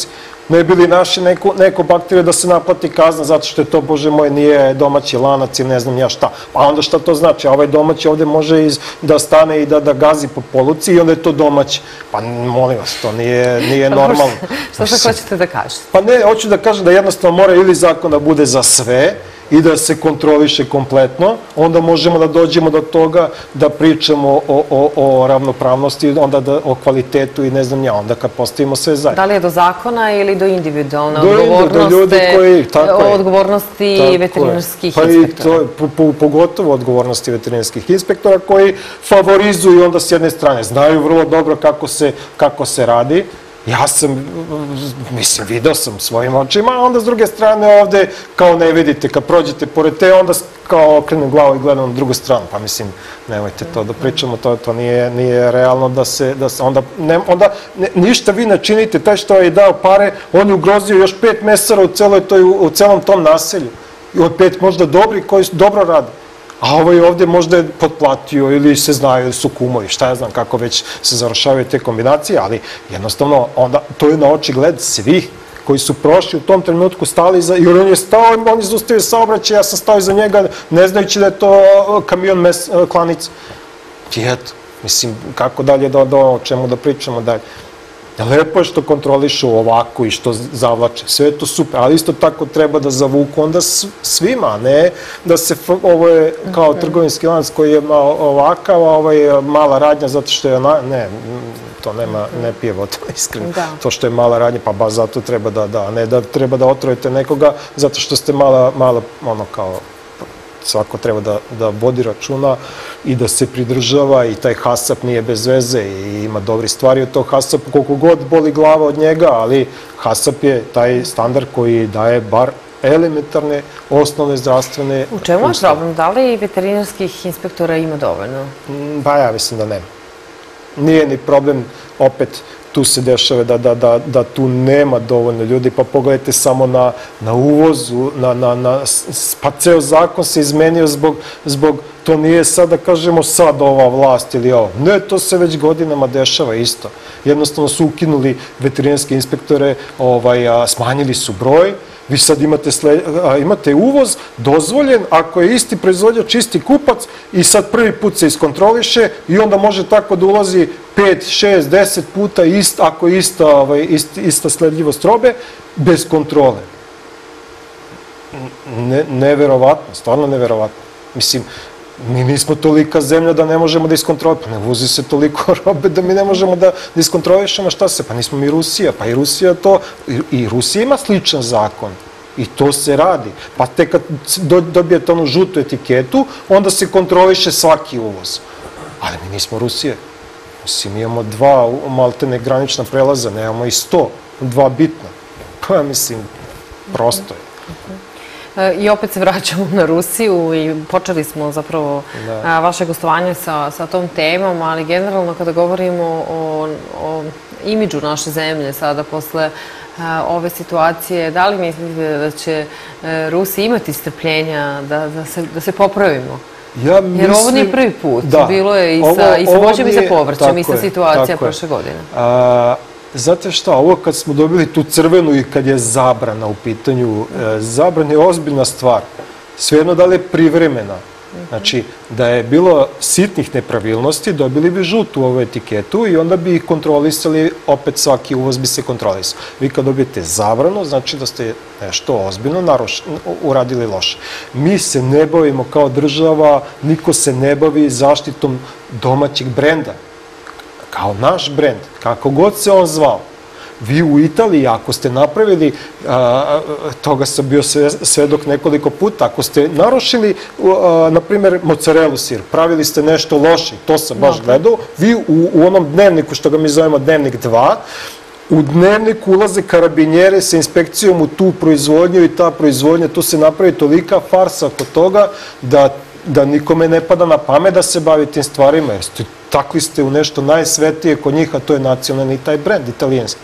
ne bi li naši neku, neku bakteriju da se naplati kazna zato što je to, bože moj, nije domaći lanac ili ne znam ja šta. Pa onda šta to znači? A ovaj domaći ovde može iz, da stane i da, da gazi po poluci i onda je to domaći. Pa molim vas, to nije, nije normalno. Šta sad hoćete da kažete? Pa ne, hoću da kažem da jednostavno mora ili zakon da bude za sve i da se kontroliše kompletno, onda možemo da dođemo do toga da pričamo o, o, o ravnopravnosti, onda da, o kvalitetu i ne znam ja, onda kad postavimo sve zajedno. Da li je do zakona ili do individualne do odgovornosti, do ljudi koji, tako je, odgovornosti tako veterinarskih pa inspektora? I to, po, po, pogotovo odgovornosti veterinarskih inspektora koji favorizuju onda s jedne strane. Znaju vrlo dobro kako se, kako se radi. Ja sam, mislim, video sam svojim očima, a onda s druge strane ovde kao ne vidite, kad prođete pored te, onda kao okrenem glavu i gledam na drugu stranu. Pa mislim, nemojte to da pričamo, to, to nije, nije realno da se, da se onda, ne, onda ne, ništa vi ne činite, taj što je dao pare, on je ugrozio još pet mesara u, celoj toj, u celom tom naselju. I od pet možda dobri koji dobro rade. A ovaj ovde možda je potplatio ili se znaju ili su kumovi, šta ja znam kako već se završavaju te kombinacije, ali jednostavno onda to je na oči gled svih koji su prošli u tom trenutku stali iza, jer on je stao, on je zaustavio saobraćaj, ja sam stao iza njega ne znajući da je to kamion mes, klanica. I eto, mislim, kako dalje da, da o čemu da pričamo dalje. Lepo je što kontrolišu ovako i što zavlače, sve je to super, ali isto tako treba da zavuku onda svima, a ne da se, ovo je kao trgovinski lanac koji je ovakav, a ovo je mala radnja zato što je, ne, to nema, ne pije voda, iskreno, to što je mala radnja, pa baš zato treba da, da, ne da treba da otrujete nekoga zato što ste mala, mala, ono kao, svako treba da, da vodi računa i da se pridržava i taj hasap nije bez veze i ima dobri stvari od tog hasapa, koliko god boli glava od njega, ali hasap je taj standard koji daje bar elementarne, osnovne zdravstvene uslove. U čemu je problem? Da li veterinarskih inspektora ima dovoljno? Pa ja mislim da nema. Nije ni problem, opet, tu se dešava da, da, da, da tu nema dovoljno ljudi, pa pogledajte samo na, na uvozu, na, na, na, pa ceo zakon se izmenio zbog, zbog, to nije sad da kažemo sad ova vlast ili ovo, ne, to se već godinama dešava isto. Jednostavno su ukinuli veterinarske inspektore, ovaj, a, smanjili su broj, vi sad imate, sled, a, imate uvoz dozvoljen ako je isti proizvođač, isti kupac i sad prvi put se iskontroliše i onda može tako da ulazi pet, šest, deset puta ist, ako je ista, ovaj, ist, ista sledljivost robe, bez kontrole. Ne, neverovatno, stvarno neverovatno. Mislim, mi nismo tolika zemlja da ne možemo da iskontrolišemo, pa ne uvozi se toliko robe da mi ne možemo da, da iskontrolišemo šta se, pa nismo mi Rusija, pa i Rusija to, i, i Rusija ima sličan zakon. I to se radi. Pa tek kad dobijete onu žutu etiketu, onda se kontroliše svaki uvoz. Ali mi nismo Rusije. Mislim, imamo dva maltene granična prelaza, nemamo i sto, dva bitna. Pa mislim, prosto je. I opet se vraćamo na Rusiju i počeli smo zapravo vaše gostovanje sa, sa tom temom, ali generalno kada govorimo o, o imidžu naše zemlje sada posle ove situacije, da li mislite da će Rusi imati strpljenja da, da, se, da se popravimo? Ja mislim, jer ovo nije prvi put, da, bilo je i sa, ovo, i sa voćem i sa povrćem, ista situacija prošle godine. A, znate šta, ovo kad smo dobili tu crvenu i kad je zabrana u pitanju, e, zabrana je ozbiljna stvar. Svejedno da li je privremena. Znači, da je bilo sitnih nepravilnosti, dobili bi žutu ovu etiketu i onda bi ih kontrolisali, opet svaki uvoz bi se kontrolisao. Vi kad dobijete zabranu, znači da ste nešto ozbiljno naroš, uradili loše. Mi se ne bavimo kao država, niko se ne bavi zaštitom domaćeg brenda. Kao naš brend, kako god se on zvao. Vi u Italiji, ako ste napravili, a, toga sam bio svedok nekoliko puta, ako ste narušili, a, na primjer, mozzarella sir, pravili ste nešto loše, to sam baš gledao, vi u, u onom dnevniku, što ga mi zovemo dnevnik dva, u dnevniku ulaze karabinjere sa inspekcijom u tu proizvodnju i ta proizvodnja, tu se napravi tolika farsa oko toga da, da nikome ne pada na pamet da se bavi tim stvarima, jer ste, takli ste u nešto najsvetije kod njih, a to je nacionalni taj brend, italijanski.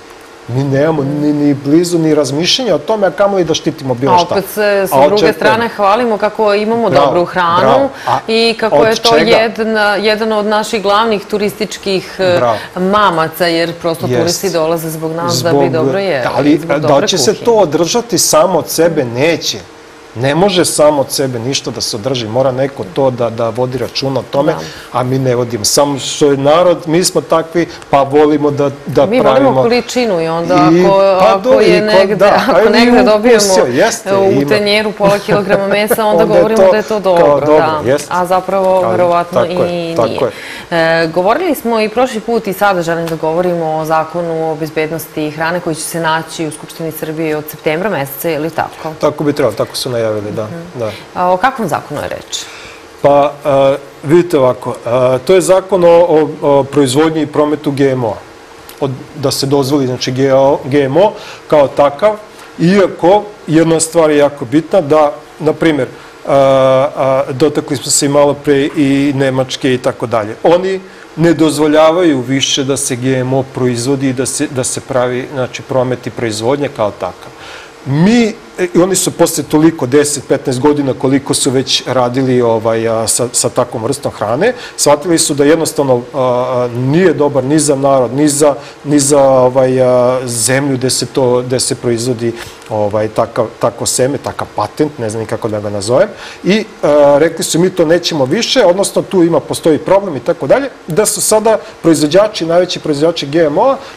Mi nemamo ni, ni blizu ni razmišljenja o tome, a kamo i da štitimo bilo šta. A opet se sa druge strane hvalimo kako imamo bravo, dobru hranu bravo. i kako od je to čega? jedan, jedan od naših glavnih turističkih Bravo. mamaca, jer prosto Jest. turisti dolaze zbog nas Zbog, da bi dobro jeli. Ali zbog da dobre će se kuhinje. to održati samo od sebe? Neće. Ne može samo od sebe ništa da se održi, mora neko to da, da vodi računa o tome, Da. a mi ne vodimo. Samo što je narod, mi smo takvi, pa volimo da, da Mi pravimo... volimo količinu i onda I- ako, pa ako do- i je kod- negde, da, a ako i negde ukusio, dobijemo jeste, u ima. tenjeru pola kilograma mesa, onda, Onda je govorimo to da je to kao dobro. dobro, da. jeste. A zapravo, Ali, verovatno, tako i je, tako nije. E, govorili smo i prošli put i sada želim da govorimo o zakonu o bezbednosti hrane koji će se naći u Skupštini Srbije od septembra meseca, je li tako? Tako bi trebalo, tako su najavili, da. da. A o kakvom zakonu je reč? Pa, a, vidite ovako, a, to je zakon o, o, o proizvodnji i prometu G M O-a. Od, da se dozvoli, znači, G M O kao takav, iako jedna stvar je jako bitna, da, na primjer, a, a, dotakli smo se i malo pre i Nemačke i tako dalje. Oni ne dozvoljavaju više da se G M O proizvodi i da se, da se pravi, znači, promet i proizvodnja kao takav. Mi, i oni su posle toliko, deset do petnaest godina koliko su već radili ovaj, a, sa, sa takvom vrstom hrane, shvatili su da jednostavno a, a, nije dobar ni za narod, ni za, ni za ovaj, a, zemlju gde se, to, gde se proizvodi ovaj, takav, tako seme, takav patent, ne znam ni kako da ga nazovem, i a, rekli su mi to nećemo više, odnosno tu ima, postoji problem i tako dalje, da su sada proizvođači, najveći proizvođači G M O-a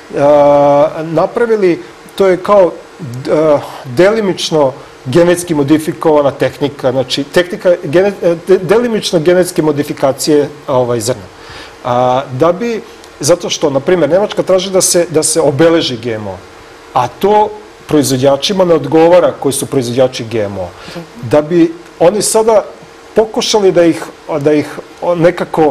napravili, to je kao delimično genetski modifikovana tehnika, znači tehnika gene, delimično genetske modifikacije ovaj, zrna. A, da bi, zato što, na primjer, Nemačka traži da se, da se obeleži G M O, a to proizvođačima ne odgovara koji su proizvođači G M O. Da bi oni sada pokušali da ih, da ih nekako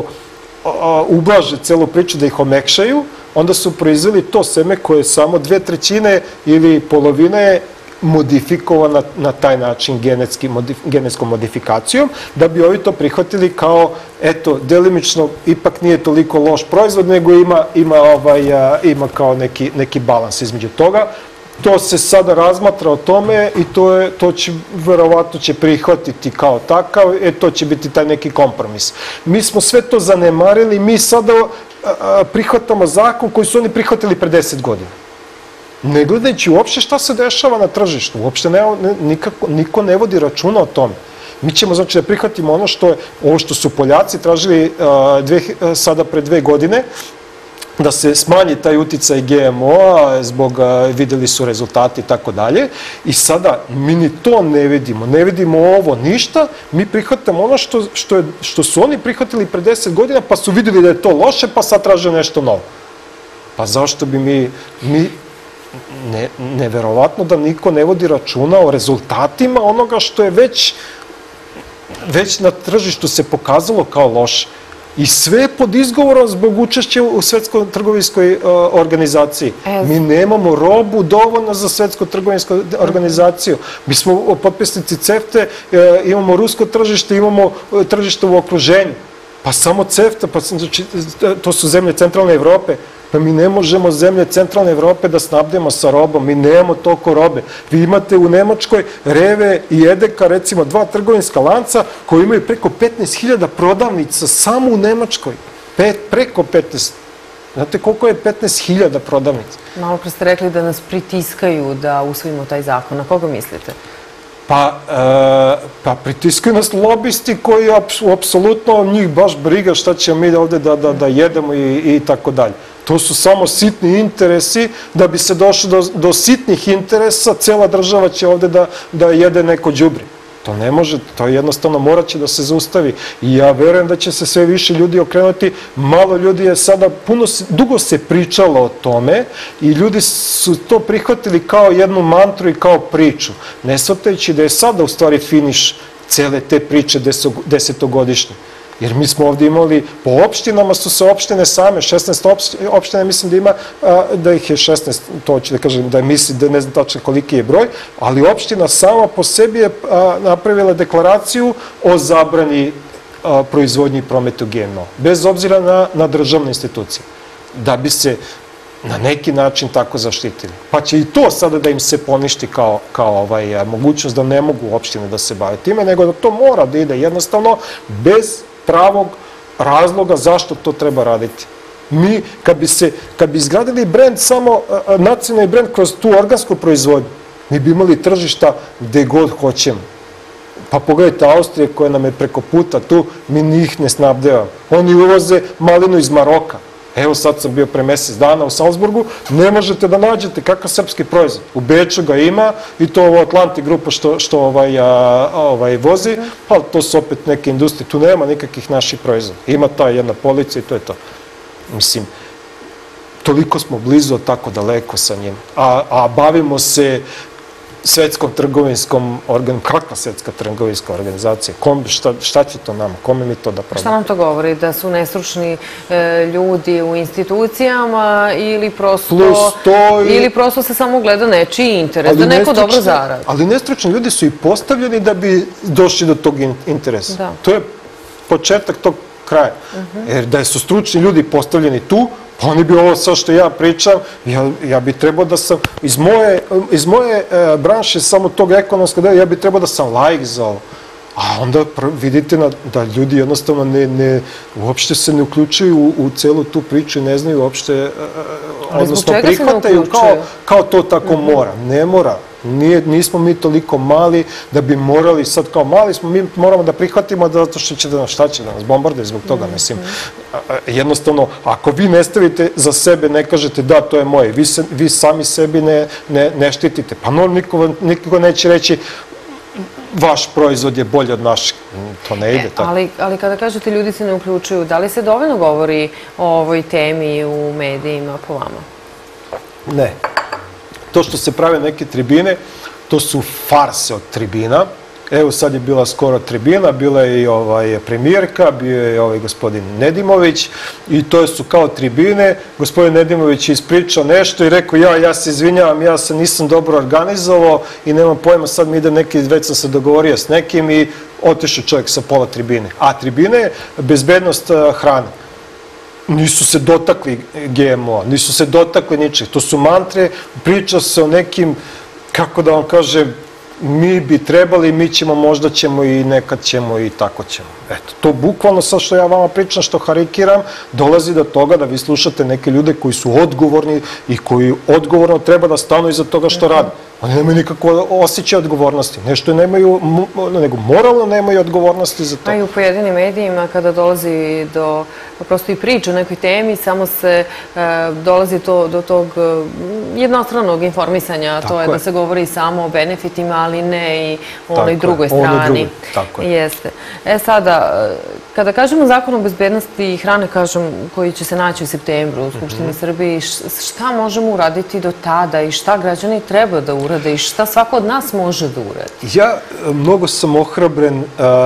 ublaže celu priču, da ih omekšaju, onda su proizveli to seme koje je samo dve trećine ili polovina je modifikovana na taj način genetski, modif, genetskom modifikacijom, da bi ovi to prihvatili kao, eto, delimično ipak nije toliko loš proizvod, nego ima, ima, ovaj, a, ima kao neki, neki balans između toga. To se sada razmatra o tome i to, je, to će, verovatno će prihvatiti kao takav, e, to će biti taj neki kompromis. Mi smo sve to zanemarili, mi sada a, prihvatamo zakon koji su oni prihvatili pre deset godina. Ne gledajući uopšte šta se dešava na tržištu, uopšte ne, nikako, niko ne vodi računa o tome. Mi ćemo, znači, da prihvatimo ono što, je, ovo što su Poljaci tražili a, dve, a, sada pre dve godine, da se smanji taj uticaj G M O-a, zbog, videli su rezultati i tako dalje. I sada mi ni to ne vidimo, ne vidimo ovo ništa, mi prihvatamo ono što, što, je, što su oni prihvatili pre deset godina, pa su videli da je to loše, pa sad traže nešto novo. Pa zašto bi mi, mi ne, neverovatno da niko ne vodi računa o rezultatima onoga što je već, već na tržištu se pokazalo kao loše. I sve pod izgovorom zbog učešća u Svetskoj trgovinskoj uh, organizaciji. E. Mi nemamo robu dovoljno za Svetsku trgovinsku organizaciju. Mi smo potpisnici CEFTA, uh, imamo rusko tržište, imamo uh, tržište u okruženju. Pa samo CEFTA, pa, znači, to su zemlje centralne Evrope. Pa mi ne možemo zemlje centralne Evrope da snabdemo sa robom, mi nemamo toliko robe. Vi imate u Nemačkoj Reve i Edeka, recimo dva trgovinska lanca koji imaju preko petnaest hiljada prodavnica samo u Nemačkoj. Pet, preko petnaest. Znate koliko je petnaest hiljada prodavnica? Malo pre ste rekli da nas pritiskaju da usvojimo taj zakon. Na koga mislite? Pa, e, pa pritiskaju nas lobisti koji apsolutno njih baš briga šta ćemo mi ovde da, da, da jedemo i, i tako dalje. To su samo sitni interesi, da bi se došlo do, do sitnih interesa, cela država će ovde da, da jede neko đubre. To ne može, to jednostavno morat će da se zaustavi. I ja verujem da će se sve više ljudi okrenuti. Malo ljudi je sada, puno, dugo se pričalo o tome i ljudi su to prihvatili kao jednu mantru i kao priču. Ne shvatajući da je sada u stvari finiš cele te priče desetogodišnje. Jer mi smo ovdje imali, po opštinama su se opštine same, šesnaest opština, mislim da ima, da ih je šesnaest, to ću da kažem, da je misli, da ne znam tačno koliki je broj, ali opština sama po sebi je napravila deklaraciju o zabrani proizvodnji i prometu G M O, bez obzira na, na državne institucije. Da bi se na neki način tako zaštitili. Pa će i to sada da im se poništi kao, kao ovaj, mogućnost da ne mogu opštine da se bave time, nego da to mora da ide jednostavno bez pravog razloga zašto to treba raditi. Mi, kad bi, se, kad bi izgradili brend, samo nacionalni brend kroz tu organsku proizvodnju, mi bi imali tržišta gde god hoćemo. Pa pogledajte Austrije koja nam je preko puta tu, mi njih ne snabdevamo. Oni uvoze malinu iz Maroka. Evo sad sam bio pre mesec dana u Salzburgu, ne možete da nađete kakav srpski proizvod. U Beču ga ima i to ovo Atlantic grupa što, što ovaj, a, ovaj vozi, ali to su opet neke industrije, tu nema nikakvih naših proizvoda. Ima ta jedna polica i to je to. Mislim, toliko smo blizu, tako daleko sa njim. A, a bavimo se svetskom trgovinskom organizacijom. Kakva svetska trgovinska organizacija? Kom, šta, šta će to nama? Kome mi to da prodamo? Šta nam to govori? Da su nestručni e, ljudi u institucijama ili prosto, i... ili prosto se samo gleda nečiji interes, ali da neko dobro zaradi? Ali nestručni ljudi su i postavljeni da bi došli do tog interesa. Da. To je početak tog kraja. Uh-huh. Jer da su stručni ljudi postavljeni tu, pa oni bi ovo sve što ja pričam, ja, ja bi trebao da sam, iz moje, iz moje e, branše, samo tog ekonomskog dela, ja bi trebao da sam laik za ovo. A onda vidite na, da ljudi jednostavno ne, ne, uopšte se ne uključuju u, u celu tu priču i ne znaju uopšte, e, odnosno prihvataju kao, kao to tako mm-hmm. mora. Ne mora. Nije, nismo mi toliko mali da bi morali, sad kao mali smo, mi moramo da prihvatimo da zato što će da nas, šta će da nas bombarduje zbog toga, mm-hmm. mislim. Jednostavno, ako vi ne stavite za sebe, ne kažete da, to je moje, vi, se, vi sami sebi ne, ne, ne štitite, pa no, niko, niko neće reći vaš proizvod je bolji od našeg. To ne ide tako. Ali, ali kada kažete ljudi se ne uključuju, da li se dovoljno govori o ovoj temi u medijima po vama? Ne. To što se prave neke tribine, to su farse od tribina. Evo sad je bila skoro tribina, bila je i ovaj premijerka, bio je ovaj gospodin Nedimović i to su kao tribine. Gospodin Nedimović je ispričao nešto i rekao ja, ja se izvinjavam, ja se nisam dobro organizovao i nemam pojma, sad mi ide neki, već sam se dogovorio s nekim i otišao čovjek sa pola tribine. A tribine je bezbednost hrane. Nisu se dotakli G M O-a, nisu se dotakli ničeg. To su mantre, priča se o nekim, kako da vam kažem, mi bi trebali, mi ćemo, možda ćemo i nekad ćemo i tako ćemo. Eto, to bukvalno sad što ja vama pričam, što harikiram, dolazi do toga da vi slušate neke ljude koji su odgovorni i koji odgovorno treba da stanu iza toga što rade. Oni nemaju nikakvo osjećaj odgovornosti. Nešto nemaju, nego moralno nemaju odgovornosti za to. A i u pojedinim medijima kada dolazi do prosto i priče o nekoj temi, samo se dolazi do tog jednostranog informisanja, to je da se govori samo o benefitima, ali ne i o onoj drugoj strani. Tako je. Jeste. E sada, kada kažemo Zakon o bezbednosti hrane, kažem, koji će se naći u septembru u Skupštini Srbije, šta možemo uraditi do tada i šta građani treba da urade i šta svako od nas može da uradi? Ja mnogo sam ohrabren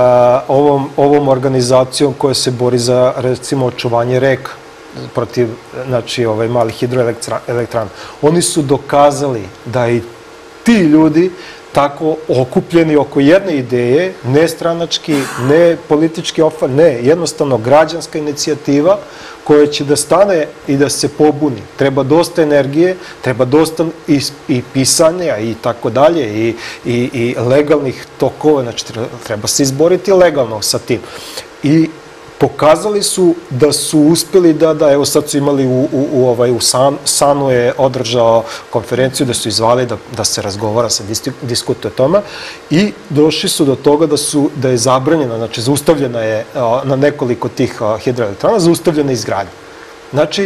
ovom, ovom organizacijom koja se bori za, recimo, očuvanje reka protiv, znači, ovaj, malih hidroelektrana. Oni su dokazali da i ti ljudi tako okupljeni oko jedne ideje, ne stranački, ne politički ofar, ne, jednostavno građanska inicijativa koja će da stane i da se pobuni. Treba dosta energije, treba dosta i, i pisanja i tako dalje i, i, i legalnih tokova, znači treba se izboriti legalno sa tim. I pokazali su da su uspjeli da, da evo sad su imali u, u, u, ovaj, u San, Sanu je održao konferenciju da su izvali da, da se razgovara, se diskutuje o tome i došli su do toga da, su, da je zabranjena, znači zaustavljena je a, na nekoliko tih a, hidroelektrana, zaustavljena izgradnja. Znači,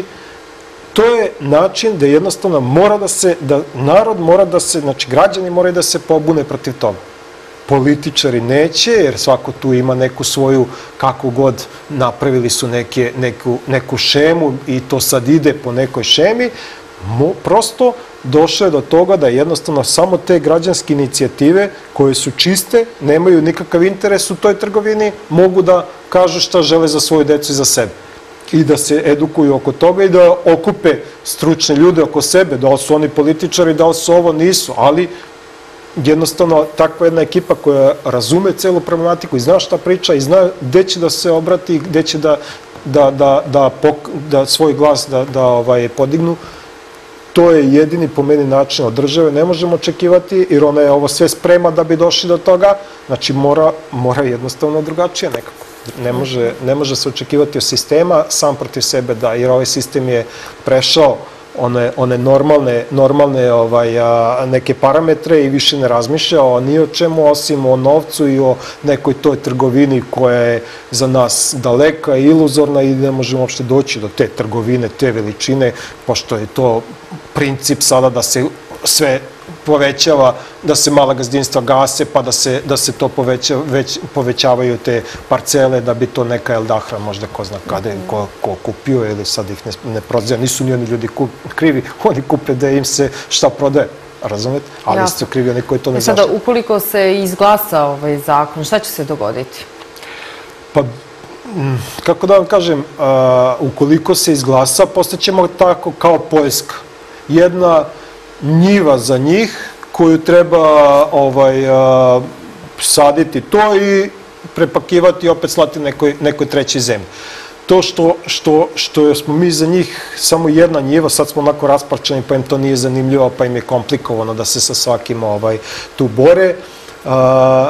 to je način da jednostavno mora da se, da narod mora da se, znači građani moraju da se pobune protiv toga. Političari neće, jer svako tu ima neku svoju, kako god napravili su neke, neku, neku šemu i to sad ide po nekoj šemi, Mo, prosto došlo je do toga da jednostavno samo te građanske inicijative koje su čiste, nemaju nikakav interes u toj trgovini, mogu da kažu šta žele za svoju decu i za sebe. I da se edukuju oko toga i da okupe stručne ljude oko sebe, da li su oni političari, da li su ovo, nisu, ali jednostavno takva jedna ekipa koja razume celu problematiku i zna šta priča i zna gde će da se obrati i gde će da, da, da, da, pok, da svoj glas da, da ovaj, podignu, to je jedini po meni način od države. Ne možemo očekivati, jer ona je ovo sve sprema da bi došli do toga. Znači, mora, mora jednostavno drugačije nekako. Ne može, ne može se očekivati od sistema sam protiv sebe, da, jer ovaj sistem je prešao one, one normalne, normalne ovaj, a, neke parametre i više ne razmišlja o ni o čemu osim o novcu i o nekoj toj trgovini koja je za nas daleka i iluzorna i ne možemo uopšte doći do te trgovine, te veličine, pošto je to princip sada da se sve povećava, da se mala gazdinstva gase, pa da se, da se to poveća, već, povećavaju te parcele, da bi to neka Eldahra možda ko zna kada je ko, ko kupio ili sad ih ne, ne prodaje. Nisu ni oni ljudi kup, krivi, oni kupe da im se šta prodaje, razumete? Ali ja. Su krivi oni koji to ne zaštite. Sada, ukoliko se izglasa ovaj zakon, šta će se dogoditi? Pa, kako da vam kažem, a, ukoliko se izglasa, postaćemo tako kao Poljska. Jedna njiva za njih koju treba ovaj, a, saditi to i prepakivati i opet slati nekoj, nekoj trećoj zemlji. To što, što, što smo mi za njih samo jedna njiva, sad smo onako rasparčani pa im to nije zanimljivo, pa im je komplikovano da se sa svakim ovaj, tu bore. A,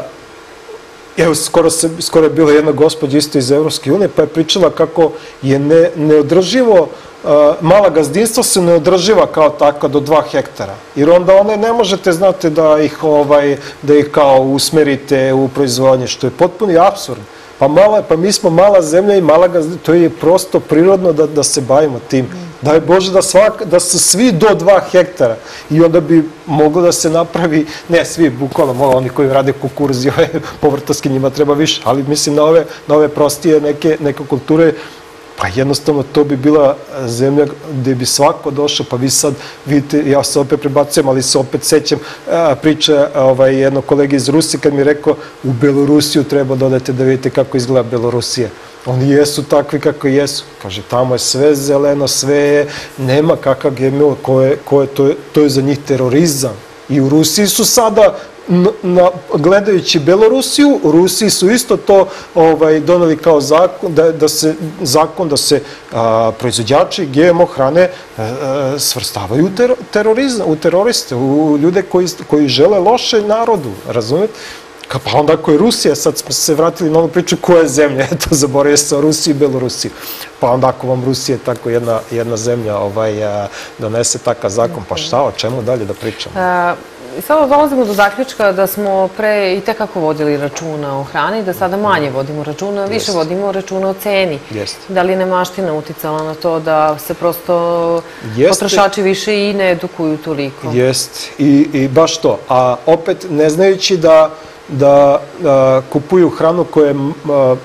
evo, skoro, se, skoro je bila jedna gospođa isto iz Evropske unije pa je pričala kako je ne, neodrživo mala gazdinstva su neodrživa kao takva do dva hektara. Jer onda one ne možete, znate, da ih, ovaj, da ih kao usmerite u proizvodnje, što je potpuni apsurd. Pa, mala, pa mi smo mala zemlja i mala gazdinstva, to je prosto prirodno da, da se bavimo tim. Daj Bože da, svak, da su svi do dva hektara i onda bi moglo da se napravi, ne svi, bukvalno, oni koji rade kukuruz i ove povrtarske njima treba više, ali mislim na ove, na ove prostije neke, neke kulture. Pa jednostavno to bi bila zemlja gde bi svako došao, pa vi sad vidite, ja se opet prebacujem, ali se opet sećam priče ovaj, jednog kolege iz Rusije kad mi je rekao u Belorusiju treba dodati da vidite kako izgleda Belorusija. Oni jesu takvi kako jesu. Kaže, tamo je sve zeleno, sve je, nema kakav G M O, ko je, ko je, to, je, to je za njih terorizam. I u Rusiji su sada, na, gledajući Belorusiju, u Rusiji su isto to ovaj, doneli kao zakon da, da se, zakon da se a, proizvođači G M O hrane a, svrstavaju u ter, terorizam, u teroriste, u ljude koji, koji žele loše narodu, razumete? Pa onda ako je Rusija, sad smo se vratili na onu priču koja je zemlja, eto, zaboravio se o Rusiji i Belorusiji. Pa onda ako vam Rusija tako jedna, jedna zemlja ovaj, a, donese takav zakon, pa šta, o čemu dalje da pričamo? A, sada dolazimo do zaključka da smo pre i tekako vodili računa o hrani, da sada manje vodimo računa, više Jest. vodimo računa o ceni. Jest. Da li je nemaština uticala na to da se prosto Jeste. potrošači više i ne edukuju toliko? Jest, I, i baš to. A opet ne znajući da da a, kupuju hranu koja je a,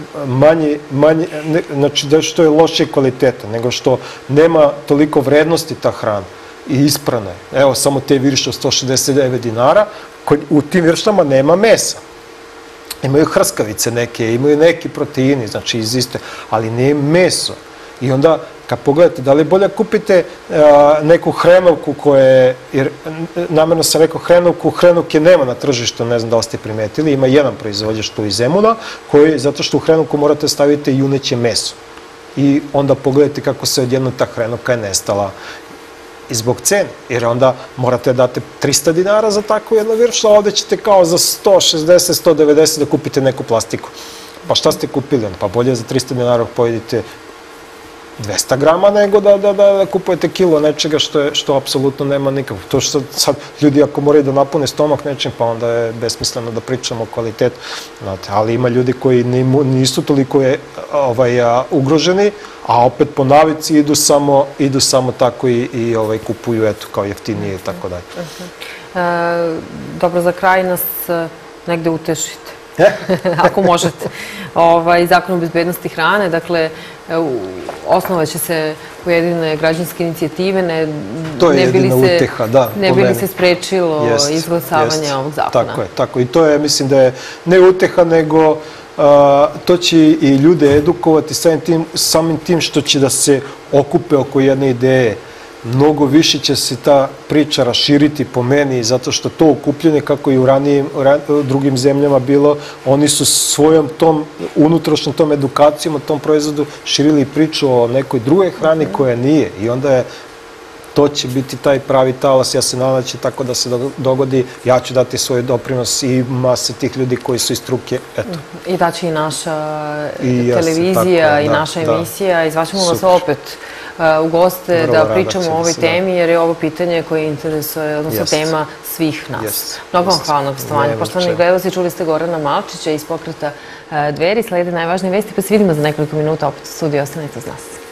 manje, manje, ne, znači da što je loše kvaliteta, nego što nema toliko vrednosti ta hrana i isprana je. Evo, samo te virše od sto šezdeset devet dinara, koji, u tim viršama nema mesa. Imaju hrskavice neke, imaju neki proteini, znači iz iste, ali ne meso. I onda, kad pogledate, da li bolje kupite a, neku hrenovku koja je, jer namjerno sam rekao hrenovku, hrenovke nema na tržištu, ne znam da li ste primetili, ima jedan proizvođač tu iz Zemuna, koji, zato što u hrenovku morate staviti juneće meso. I onda pogledajte kako se odjedno ta hrenovka je nestala i zbog cene, jer onda morate dati trista dinara za takvu jednu viršu, a ovde ćete kao za sto šezdeset do sto devedeset da kupite neku plastiku. Pa šta ste kupili? Pa bolje za trista dinara pojedite dvesta grama nego da, da, da, da kupujete kilo nečega što, je, što apsolutno nema nikakvog. To što sad ljudi ako moraju da napune stomak nečim, pa onda je besmisleno da pričamo o kvalitetu. Znate, ali ima ljudi koji nisu toliko je, ovaj, a, ugroženi, a opet po navici idu samo, idu samo tako i, i ovaj, kupuju eto, kao jeftinije i tako dalje. E, dobro, za kraj nas negde utešite. Ako možete. Ovaj, Zakon o bezbednosti hrane, dakle, osnovaće se pojedine građanske inicijative, ne, to je ne bi li se, uteha, da, ne bi li se sprečilo jest, izglasavanje jest. ovog zakona. Tako je, tako. I to je, mislim da je ne uteha, nego a, to će i ljude edukovati samim tim, samim tim što će da se okupe oko jedne ideje. Mnogo više će se ta priča raširiti po meni, zato što to okupljanje, kako i u ranijim drugim zemljama bilo, oni su svojom tom, unutrašnjom tom edukacijom o tom proizvodu širili priču o nekoj drugoj hrani koja nije. I onda je to će biti taj pravi talas. Ja se nadam da će tako da se dogodi. Ja ću dati svoj doprinos i mase tih ljudi koji su iz struke. Eto. I da će i naša I televizija tako, i da, naša da. emisija. I zvaćemo vas Super. opet uh, u goste Vrlo da rado pričamo ćemo o ovoj se, da. temi, jer je ovo pitanje koje interesuje, odnosno Jest. tema svih nas. Jest, Mnogo vam jest. hvala na gostovanju. Nema Poštovani čega. gledalci, čuli ste Gorana Malčića iz pokreta uh, Dveri. Slede najvažnije vesti, pa se vidimo za nekoliko minuta opet u studiju. Ostanite uz nas.